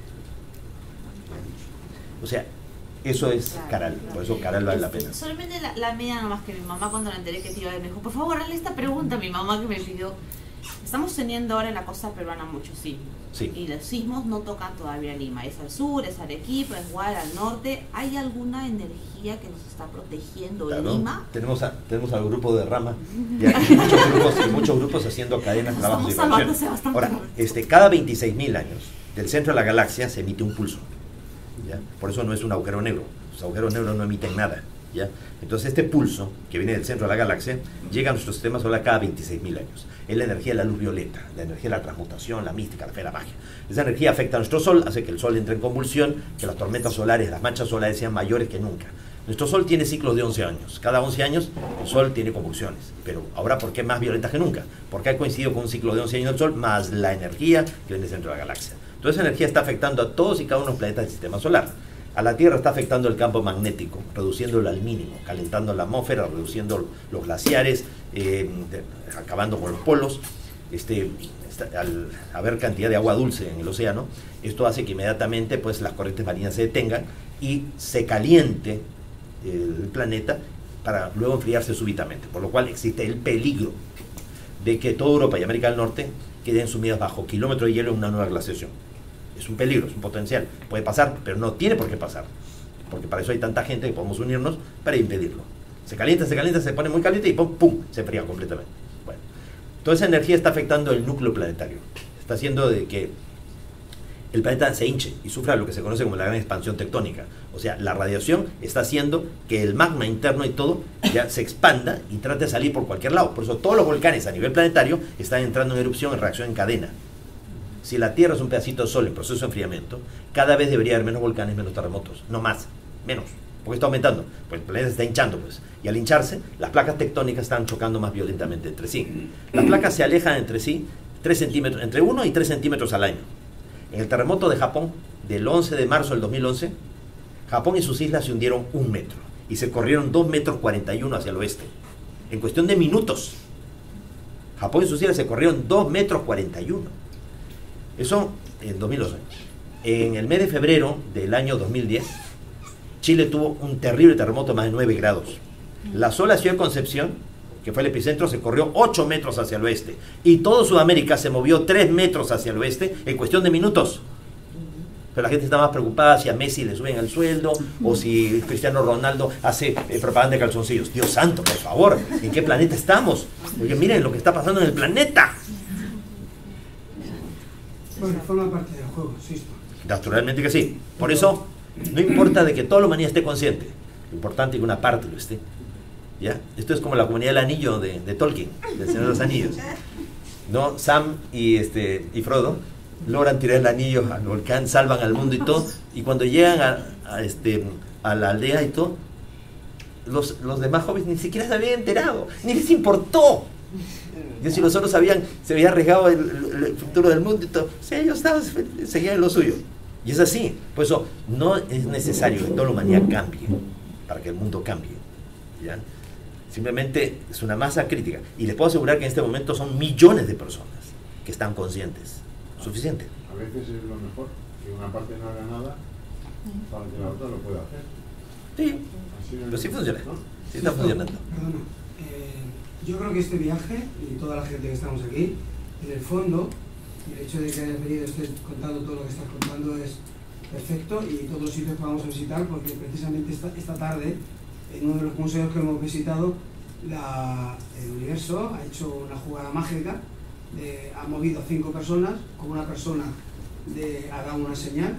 O sea, eso es Caral, por eso Caral vale la pena. Solamente la media nomás, que mi mamá, cuando la enteré que te iba a ver, me dijo, por favor, hazle esta pregunta a mi mamá, que me pidió. Estamos teniendo ahora en la costa peruana muchos sismos. Sí. Y los sismos no tocan todavía Lima. Es al sur, es Arequipa, es Huara, al norte. ¿Hay alguna energía que nos está protegiendo en Lima? Tenemos al grupo de Rama, ya, y muchos grupos haciendo cadenas, trabajos de evaluación. Ahora, cada 26.000 años, del centro de la galaxia se emite un pulso. ¿Ya? Por eso no es un agujero negro. Los agujeros negros no emiten nada. ¿Ya? Entonces este pulso que viene del centro de la galaxia llega a nuestro sistema solar cada 26.000 años. Es la energía de la luz violeta, la energía de la transmutación, la mística, la fe, la magia. Esa energía afecta a nuestro sol, hace que el sol entre en convulsión, que las tormentas solares, las manchas solares sean mayores que nunca. Nuestro sol tiene ciclos de 11 años. Cada 11 años el sol tiene convulsiones. Pero ahora, ¿por qué más violentas que nunca? Porque ha coincidido con un ciclo de 11 años del sol más la energía que viene del centro de la galaxia. Toda esa energía está afectando a todos y cada uno de los planetas del sistema solar. A la Tierra está afectando el campo magnético, reduciéndolo al mínimo, calentando la atmósfera, reduciendo los glaciares, acabando con los polos. Al haber cantidad de agua dulce en el océano, esto hace que inmediatamente pues, las corrientes marinas se detengan y se caliente el planeta para luego enfriarse súbitamente, por lo cual existe el peligro de que toda Europa y América del Norte queden sumidas bajo kilómetros de hielo en una nueva glaciación. Es un peligro, es un potencial, puede pasar, pero no tiene por qué pasar, porque para eso hay tanta gente que podemos unirnos para impedirlo. Se calienta, se pone muy caliente y ¡pum! Se enfría completamente. Bueno, toda esa energía está afectando el núcleo planetario, está haciendo de que el planeta se hinche y sufra lo que se conoce como la gran expansión tectónica. O sea, la radiación está haciendo que el magma interno y todo ya se expanda y trate de salir por cualquier lado. Por eso todos los volcanes a nivel planetario están entrando en erupción en reacción en cadena. Si la Tierra es un pedacito de sol en proceso de enfriamiento, cada vez debería haber menos volcanes, menos terremotos. No más, menos. Porque está aumentando. Pues el planeta se está hinchando, pues. Y al hincharse, las placas tectónicas están chocando más violentamente entre sí. Las placas se alejan entre sí 3 centímetros, entre 1 y 3 centímetros al año. En el terremoto de Japón, del 11 de marzo del 2011, Japón y sus islas se hundieron 1 metro. Y se corrieron 2,41 metros hacia el oeste. En cuestión de minutos. Japón y sus islas se corrieron 2,41 metros. Eso en 2011. En el mes de febrero del año 2010, Chile tuvo un terrible terremoto de más de 9 grados. La sola ciudad de Concepción, que fue el epicentro, se corrió 8 metros hacia el oeste. Y todo Sudamérica se movió 3 metros hacia el oeste en cuestión de minutos. Pero la gente está más preocupada si a Messi le suben el sueldo o si Cristiano Ronaldo hace propaganda de calzoncillos. Dios santo, por favor, ¿en qué planeta estamos? Oye, miren lo que está pasando en el planeta. Bueno, forma parte del juego, sí. Naturalmente que sí. Por eso, no importa de que toda la humanidad esté consciente. Lo importante es que una parte lo esté. ¿Ya? Esto es como la comunidad del anillo de Tolkien, del Señor de los Anillos. ¿No? Sam y Frodo logran tirar el anillo al volcán, salvan al mundo y todo. Y cuando llegan a la aldea y todo, los demás jóvenes ni siquiera se habían enterado, ni les importó. Y si los otros se había arriesgado el futuro del mundo y todo, o sea, ellos seguían en lo suyo. Y es así. Por eso no es necesario que toda la humanidad cambie para que el mundo cambie. ¿Ya? Simplemente es una masa crítica. Y les puedo asegurar que en este momento son millones de personas que están conscientes. Suficiente. A veces es lo mejor que una parte no haga nada para que la otra lo pueda hacer. Sí, pero sí funciona. ¿No? Sí está funcionando. Perdona. Yo creo que este viaje y toda la gente que estamos aquí, en el fondo, el hecho de que hayas venido, estés contando todo lo que estás contando es perfecto, y todos los sitios que vamos a visitar, porque precisamente esta tarde, en uno de los museos que hemos visitado, el Universo ha hecho una jugada mágica, ha movido a 5 personas, con una persona ha dado una señal,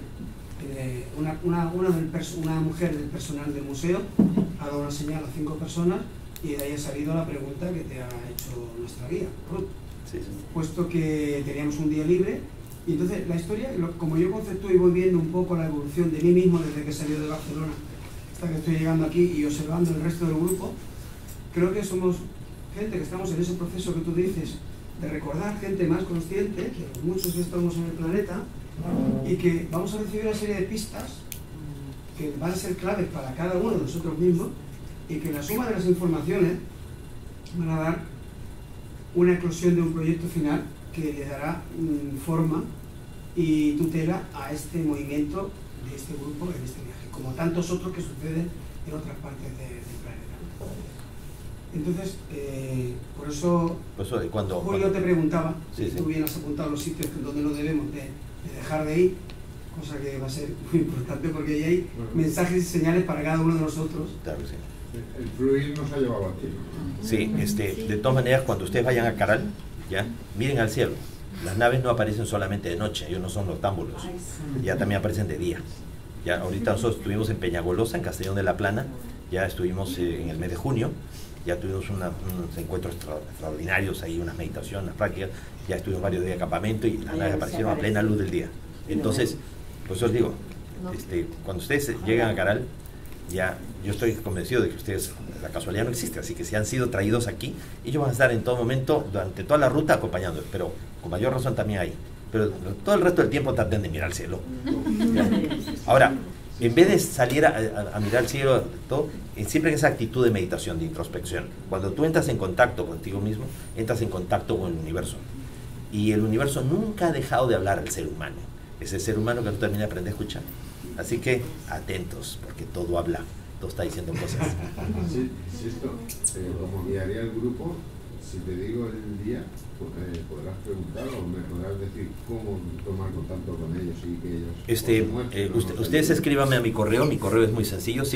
una mujer del personal del museo ha dado una señal a 5 personas, y de ahí ha salido la pregunta que te ha hecho nuestra guía, Ruth. Sí, sí. Puesto que teníamos un día libre, y entonces la historia, como yo conceptúo y voy viendo un poco la evolución de mí mismo desde que salí de Barcelona hasta que estoy llegando aquí y observando el resto del grupo, creo que somos gente que estamos en ese proceso que tú dices de recordar, gente más consciente, que muchos que estamos en el planeta, y que vamos a recibir una serie de pistas que van a ser claves para cada uno de nosotros mismos, y que la suma de las informaciones van a dar una eclosión de un proyecto final que le dará forma y tutela a este movimiento de este grupo en este viaje, como tantos otros que suceden en otras partes del planeta. Entonces, por eso Julio te preguntaba, si tú bien has apuntado los sitios donde no debemos de dejar de ir, cosa que va a ser muy importante porque ahí hay mensajes y señales para cada uno de nosotros. Claro, sí. El fluir nos ha llevado aquí. Sí, de todas maneras, cuando ustedes vayan a Caral, ya, miren al cielo. Las naves no aparecen solamente de noche, ellos no son noctámbulos, ya también aparecen de día. Ya, ahorita nosotros estuvimos en Peñagolosa, en Castellón de la Plana, ya estuvimos en el mes de junio, ya tuvimos unos encuentros extraordinarios ahí, unas meditaciones, unas prácticas, ya estuvimos varios días de campamento y las naves aparecieron a plena luz del día. Entonces, por eso os digo, cuando ustedes llegan a Caral, ya yo estoy convencido de que ustedes, la casualidad no existe, así que si han sido traídos aquí, ellos van a estar en todo momento, durante toda la ruta acompañándolos, pero con mayor razón también ahí. Pero todo el resto del tiempo traten de mirar al cielo. ¿Ya? Ahora, en vez de salir a mirar al cielo, todo, siempre en esa actitud de meditación, de introspección, cuando tú entras en contacto contigo mismo, entras en contacto con el universo. Y el universo nunca ha dejado de hablar al ser humano. Es el ser humano que no termina de aprender a escuchar. Así que atentos, porque todo habla, todo está diciendo cosas. Si esto, como guiaría el grupo, si te digo el día, podrás preguntar o me podrás decir cómo tomar contacto con ellos y que ellos... Ustedes escríbanme a mi correo es muy sencillo,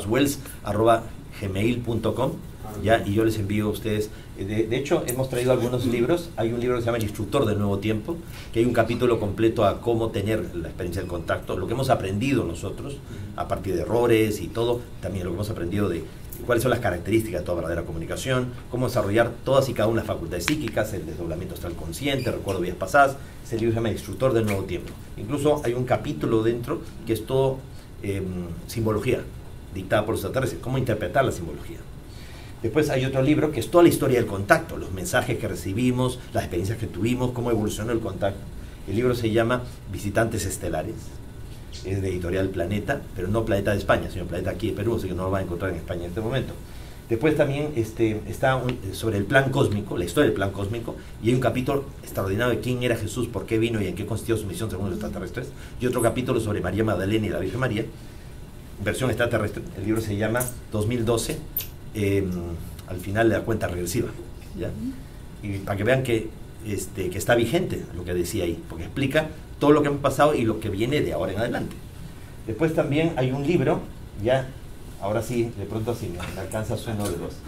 sixtopazwells@gmail.com, ya, y yo les envío a ustedes. De hecho, hemos traído algunos libros. Hay un libro que se llama El Instructor del Nuevo Tiempo, que hay un capítulo completo a cómo tener la experiencia del contacto, lo que hemos aprendido nosotros, a partir de errores y todo, también lo que hemos aprendido de cuáles son las características de toda verdadera comunicación, cómo desarrollar todas y cada una de las facultades psíquicas, el desdoblamiento astral consciente, recuerdo vidas pasadas. Ese libro se llama El Instructor del Nuevo Tiempo. Incluso hay un capítulo dentro que es todo simbología, dictada por los extraterrestres, cómo interpretar la simbología. Después hay otro libro que es toda la historia del contacto, los mensajes que recibimos, las experiencias que tuvimos, cómo evolucionó el contacto. El libro se llama Visitantes Estelares, es de Editorial Planeta, pero no Planeta de España, sino Planeta aquí de Perú, así que no lo van a encontrar en España en este momento. Después también está sobre el plan cósmico, la historia del plan cósmico, y hay un capítulo extraordinario de quién era Jesús, por qué vino y en qué consistió su misión según los extraterrestres, y otro capítulo sobre María Magdalena y la Virgen María, versión extraterrestre. El libro se llama 2012, al final de la cuenta regresiva, ¿ya? Y para que vean que está vigente lo que decía ahí, porque explica todo lo que hemos pasado y lo que viene de ahora en adelante. Después también hay un libro, ya, ahora sí, de pronto sí, me alcanzas uno de los...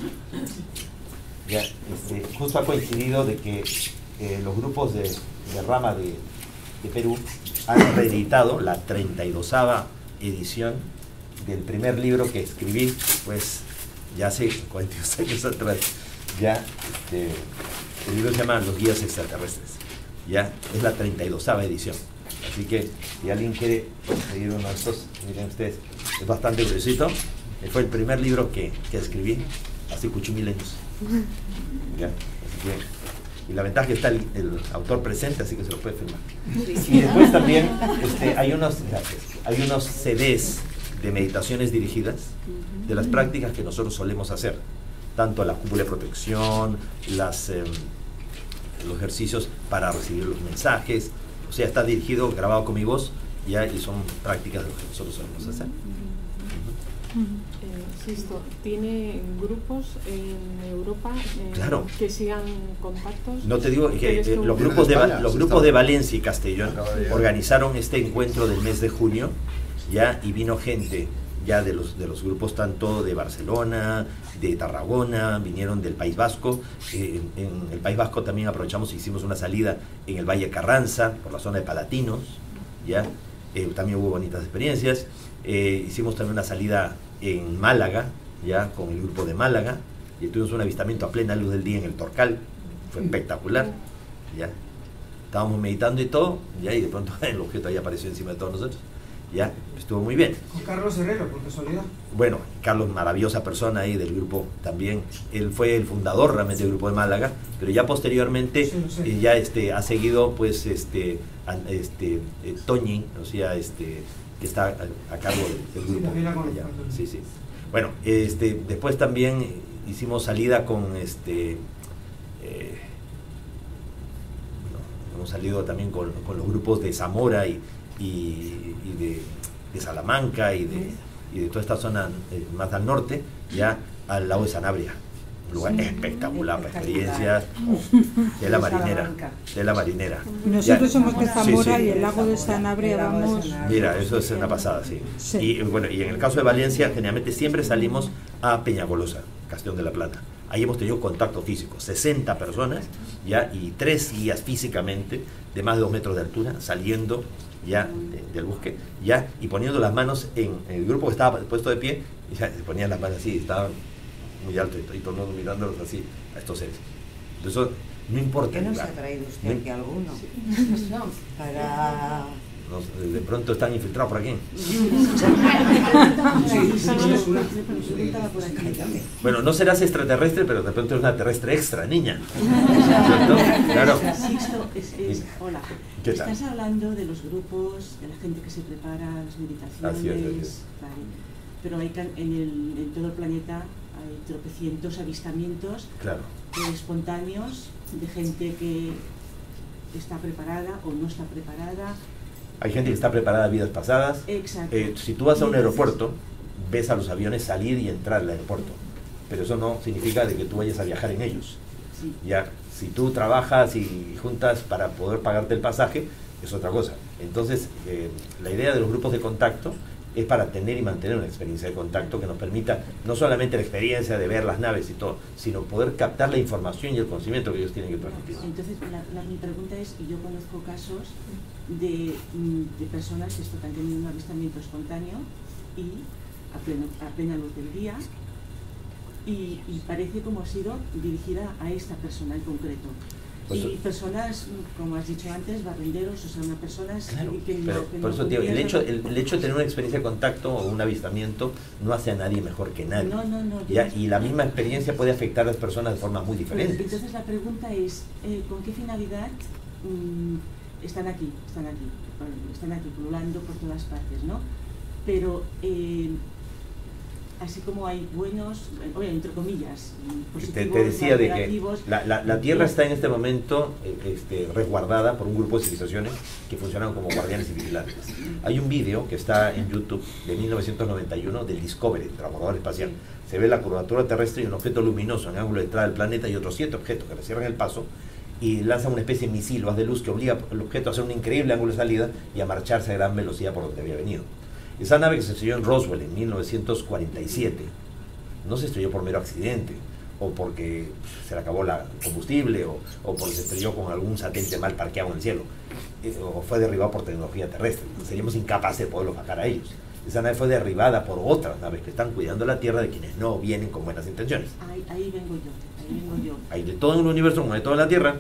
Ya, justo ha coincidido de que los grupos de rama de Perú han reeditado la 32ª edición del primer libro que escribí, pues, ya hace 42 años atrás. Ya, el libro se llama Los Guías Extraterrestres. Ya, es la 32ª edición. Así que, si alguien quiere conseguir uno de estos, miren ustedes, es bastante gruesito. Fue el primer libro que escribí hace 8.000 años. Ya, así que, y la ventaja es que está el autor presente, así que se lo puede firmar. Y después también hay unos CDs de meditaciones dirigidas, de las prácticas que nosotros solemos hacer, tanto la cúpula de protección, los ejercicios para recibir los mensajes, o sea, está dirigido, grabado con mi voz, ya, y son prácticas de lo que nosotros solemos hacer. Sisto, ¿tiene grupos en Europa claro, que sigan contactos? No te digo que los grupos de Valencia y Castellón organizaron este encuentro del mes de junio, ya, y vino gente ya de los grupos tanto de Barcelona, de Tarragona, vinieron del País Vasco. En el País Vasco también aprovechamos y hicimos una salida en el Valle Carranza, por la zona de Palatinos, ya, también hubo bonitas experiencias. Hicimos también una salida en Málaga, ya, con el grupo de Málaga, y tuvimos un avistamiento a plena luz del día en el Torcal, fue espectacular, ya. Estábamos meditando y todo, ya, y de pronto el objeto ahí apareció encima de todos nosotros, ya, estuvo muy bien. Con Carlos Herrero, por casualidad. Bueno, Carlos, maravillosa persona ahí del grupo también, él fue el fundador realmente del grupo de Málaga, pero ya posteriormente sí. ya ha seguido pues Toñi, o sea, que está a cargo del grupo. Sí, también la conozco. Sí, sí. Bueno, después también hicimos salida con hemos salido también con los grupos de Zamora y de Salamanca y de toda esta zona más al norte, ya al lado de Sanabria. Un lugar espectacular para experiencias de la marinera. Nosotros somos de Zamora, sí. Y el lago de Sanabria vamos. Mira, eso es una pasada, sí. Y bueno, y en el caso de Valencia, generalmente siempre salimos a Peñagolosa, Castellón de la Plata. Ahí hemos tenido contacto físico, 60 personas, ya, y 3 guías físicamente de más de 2 metros de altura, saliendo ya del bosque, ya, y poniendo las manos en el grupo que estaba puesto de pie, y ya se ponían las manos así, estaban muy alto y todo el mundo mirándolos así a estos seres. Entonces, no importa. ¿Qué nos ha traído usted aquí alguno? Para... De pronto están infiltrados por aquí. Bueno, no serás extraterrestre, pero de pronto es una terrestre extra, niña. ¿Cierto? Claro. Sixto, hola. ¿Qué tal? Estás hablando de los grupos, de la gente que se prepara, las meditaciones. Así es. Vale. Pero hay en todo el planeta hay tropecientos avistamientos espontáneos de gente que está preparada o no está preparada. Hay gente que está preparada a vidas pasadas. Exacto. Si tú vas a un aeropuerto, ves a los aviones salir y entrar al aeropuerto, pero eso no significa de que tú vayas a viajar en ellos. Sí. Ya, si tú trabajas y juntas para poder pagarte el pasaje, es otra cosa. Entonces, la idea de los grupos de contacto es para tener y mantener una experiencia de contacto que nos permita no solamente la experiencia de ver las naves y todo, sino poder captar la información y el conocimiento que ellos tienen que transmitir. Entonces, mi pregunta es, y yo conozco casos de personas que han tenido un avistamiento espontáneo y a plena luz del día, y parece como ha sido dirigida a esta persona en concreto. Pues, y personas, como has dicho antes, barrenderos, o sea, unas personas que por eso, tío, el hecho de tener una experiencia de contacto o un avistamiento no hace a nadie mejor que nadie. No, ¿ya? Y la misma experiencia puede afectar a las personas de formas muy diferentes. Entonces la pregunta es, ¿con qué finalidad están aquí pululando por todas partes, ¿no? Pero así como hay buenos, entre comillas, positivos, te decía de que negativos, la Tierra está en este momento resguardada por un grupo de civilizaciones que funcionan como guardianes y vigilantes. Hay un vídeo que está en YouTube de 1991 del Discovery, transbordador espacial. Se ve la curvatura terrestre y un objeto luminoso en ángulo de entrada del planeta y otros 7 objetos que le cierran el paso y lanzan una especie de misil o haz de luz que obliga al objeto a hacer un increíble ángulo de salida y a marcharse a gran velocidad por donde había venido. Esa nave que se estrelló en Roswell en 1947 no se estrelló por mero accidente o porque se le acabó el combustible o porque se estrelló con algún satélite mal parqueado en el cielo o fue derribado por tecnología terrestre. Seríamos incapaces de poderlo bajar a ellos. Esa nave fue derribada por otras naves que están cuidando la Tierra de quienes no vienen con buenas intenciones. Ahí vengo yo. Hay de todo en el universo como de todo en la Tierra.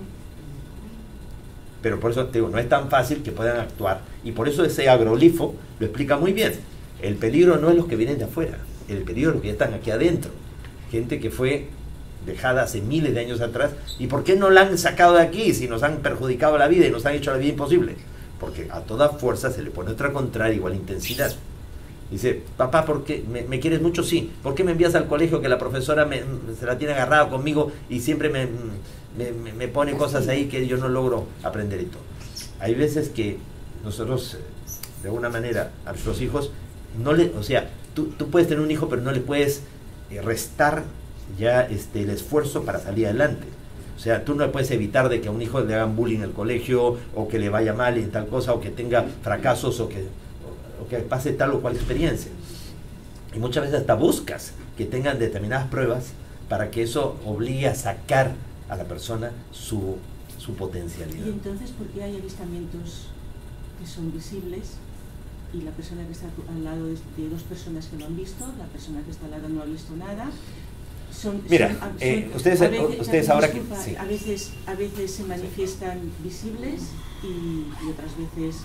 Pero por eso te digo, no es tan fácil que puedan actuar. Y por eso ese agrolifo lo explica muy bien. El peligro no es los que vienen de afuera. El peligro es los que ya están aquí adentro. Gente que fue dejada hace miles de años atrás. ¿Y por qué no la han sacado de aquí si nos han perjudicado la vida y nos han hecho la vida imposible? Porque a toda fuerza se le pone otra contraria, igual intensidad. Dice, papá, ¿por qué? ¿Me quieres mucho? Sí. ¿Por qué me envías al colegio que la profesora se la tiene agarrada conmigo y siempre me pone cosas ahí que yo no logro aprender y todo? Hay veces que nosotros, de alguna manera, a nuestros hijos, o sea, tú puedes tener un hijo, pero no le puedes restar ya el esfuerzo para salir adelante. O sea, tú no puedes evitar de que a un hijo le hagan bullying en el colegio, o que le vaya mal en tal cosa, o que tenga fracasos, o que pase tal o cual experiencia. Y muchas veces hasta buscas que tengan determinadas pruebas para que eso obligue a sacar a la persona su potencialidad. Y entonces, ¿por qué hay avistamientos que son visibles y la persona que está al lado de dos personas que lo han visto, la persona que está al lado no ha visto nada? Mira, ustedes ahora que... Disculpa, Sí. a veces se manifiestan visibles y otras veces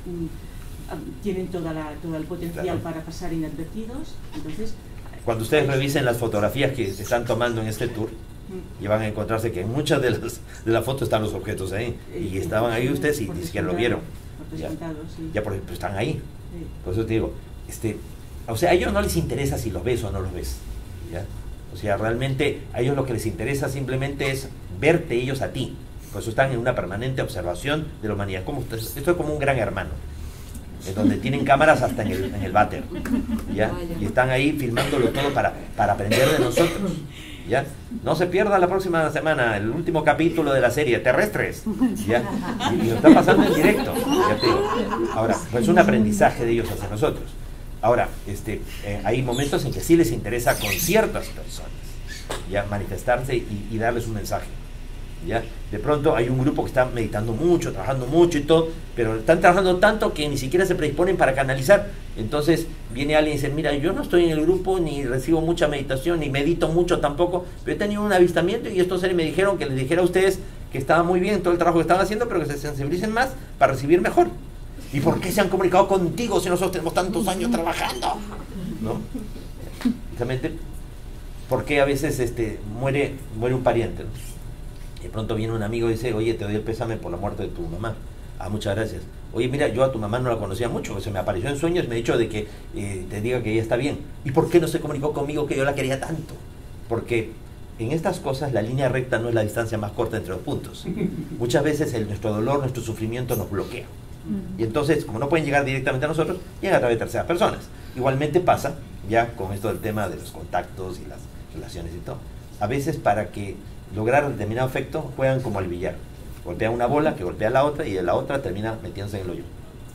tienen todo el potencial, claro, para pasar inadvertidos. Entonces, cuando ustedes revisen las fotografías que se están tomando en este tour, y van a encontrarse que en muchas de las fotos están los objetos ahí, y estaban ahí ustedes y ni siquiera lo vieron. Ya por ejemplo están ahí. Sí. Por eso te digo, o sea, a ellos no les interesa si los ves o no los ves, ¿ya? O sea, realmente a ellos lo que les interesa simplemente es verte ellos a ti. Por eso están en una permanente observación de la humanidad. Esto es como un gran hermano, en donde tienen cámaras hasta en el váter, ¿ya? Y están ahí filmándolo todo para aprender de nosotros, ¿ya? No se pierda la próxima semana el último capítulo de la serie Terrestres, ¿ya? Y lo está pasando en directo, ya te digo. Ahora, pues es un aprendizaje de ellos hacia nosotros. Ahora, hay momentos en que sí les interesa con ciertas personas, ya, manifestarse y darles un mensaje, ¿ya? De pronto hay un grupo que está meditando mucho, trabajando mucho y todo, pero están trabajando tanto que ni siquiera se predisponen para canalizar. Entonces viene alguien y dice, mira, yo no estoy en el grupo, ni recibo mucha meditación, ni medito mucho tampoco, pero he tenido un avistamiento y estos seres me dijeron que les dijera a ustedes que estaba muy bien todo el trabajo que estaban haciendo, pero que se sensibilicen más para recibir mejor. ¿Y por qué se han comunicado contigo si nosotros tenemos tantos años trabajando? ¿No? Precisamente, ¿por qué a veces muere un pariente, ¿no? De pronto viene un amigo y dice, oye, te doy el pésame por la muerte de tu mamá. Ah, muchas gracias. Oye, mira, yo a tu mamá no la conocía mucho, se me apareció en sueños, me ha dicho de que te diga que ella está bien. ¿Y por qué no se comunicó conmigo que yo la quería tanto? Porque en estas cosas la línea recta no es la distancia más corta entre los puntos. Muchas veces nuestro dolor, nuestro sufrimiento nos bloquea. Y entonces, como no pueden llegar directamente a nosotros, llegan a través de terceras personas. Igualmente pasa, ya con esto del tema de los contactos y las relaciones y todo. A veces para que lograr determinado efecto, juegan como al billar. Golpean una bola que golpea a la otra y de la otra termina metiéndose en el hoyo.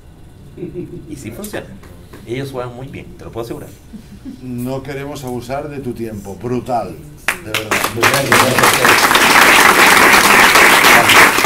Y sí funciona. Ellos juegan muy bien, te lo puedo asegurar. No queremos abusar de tu tiempo, brutal, de verdad. Gracias.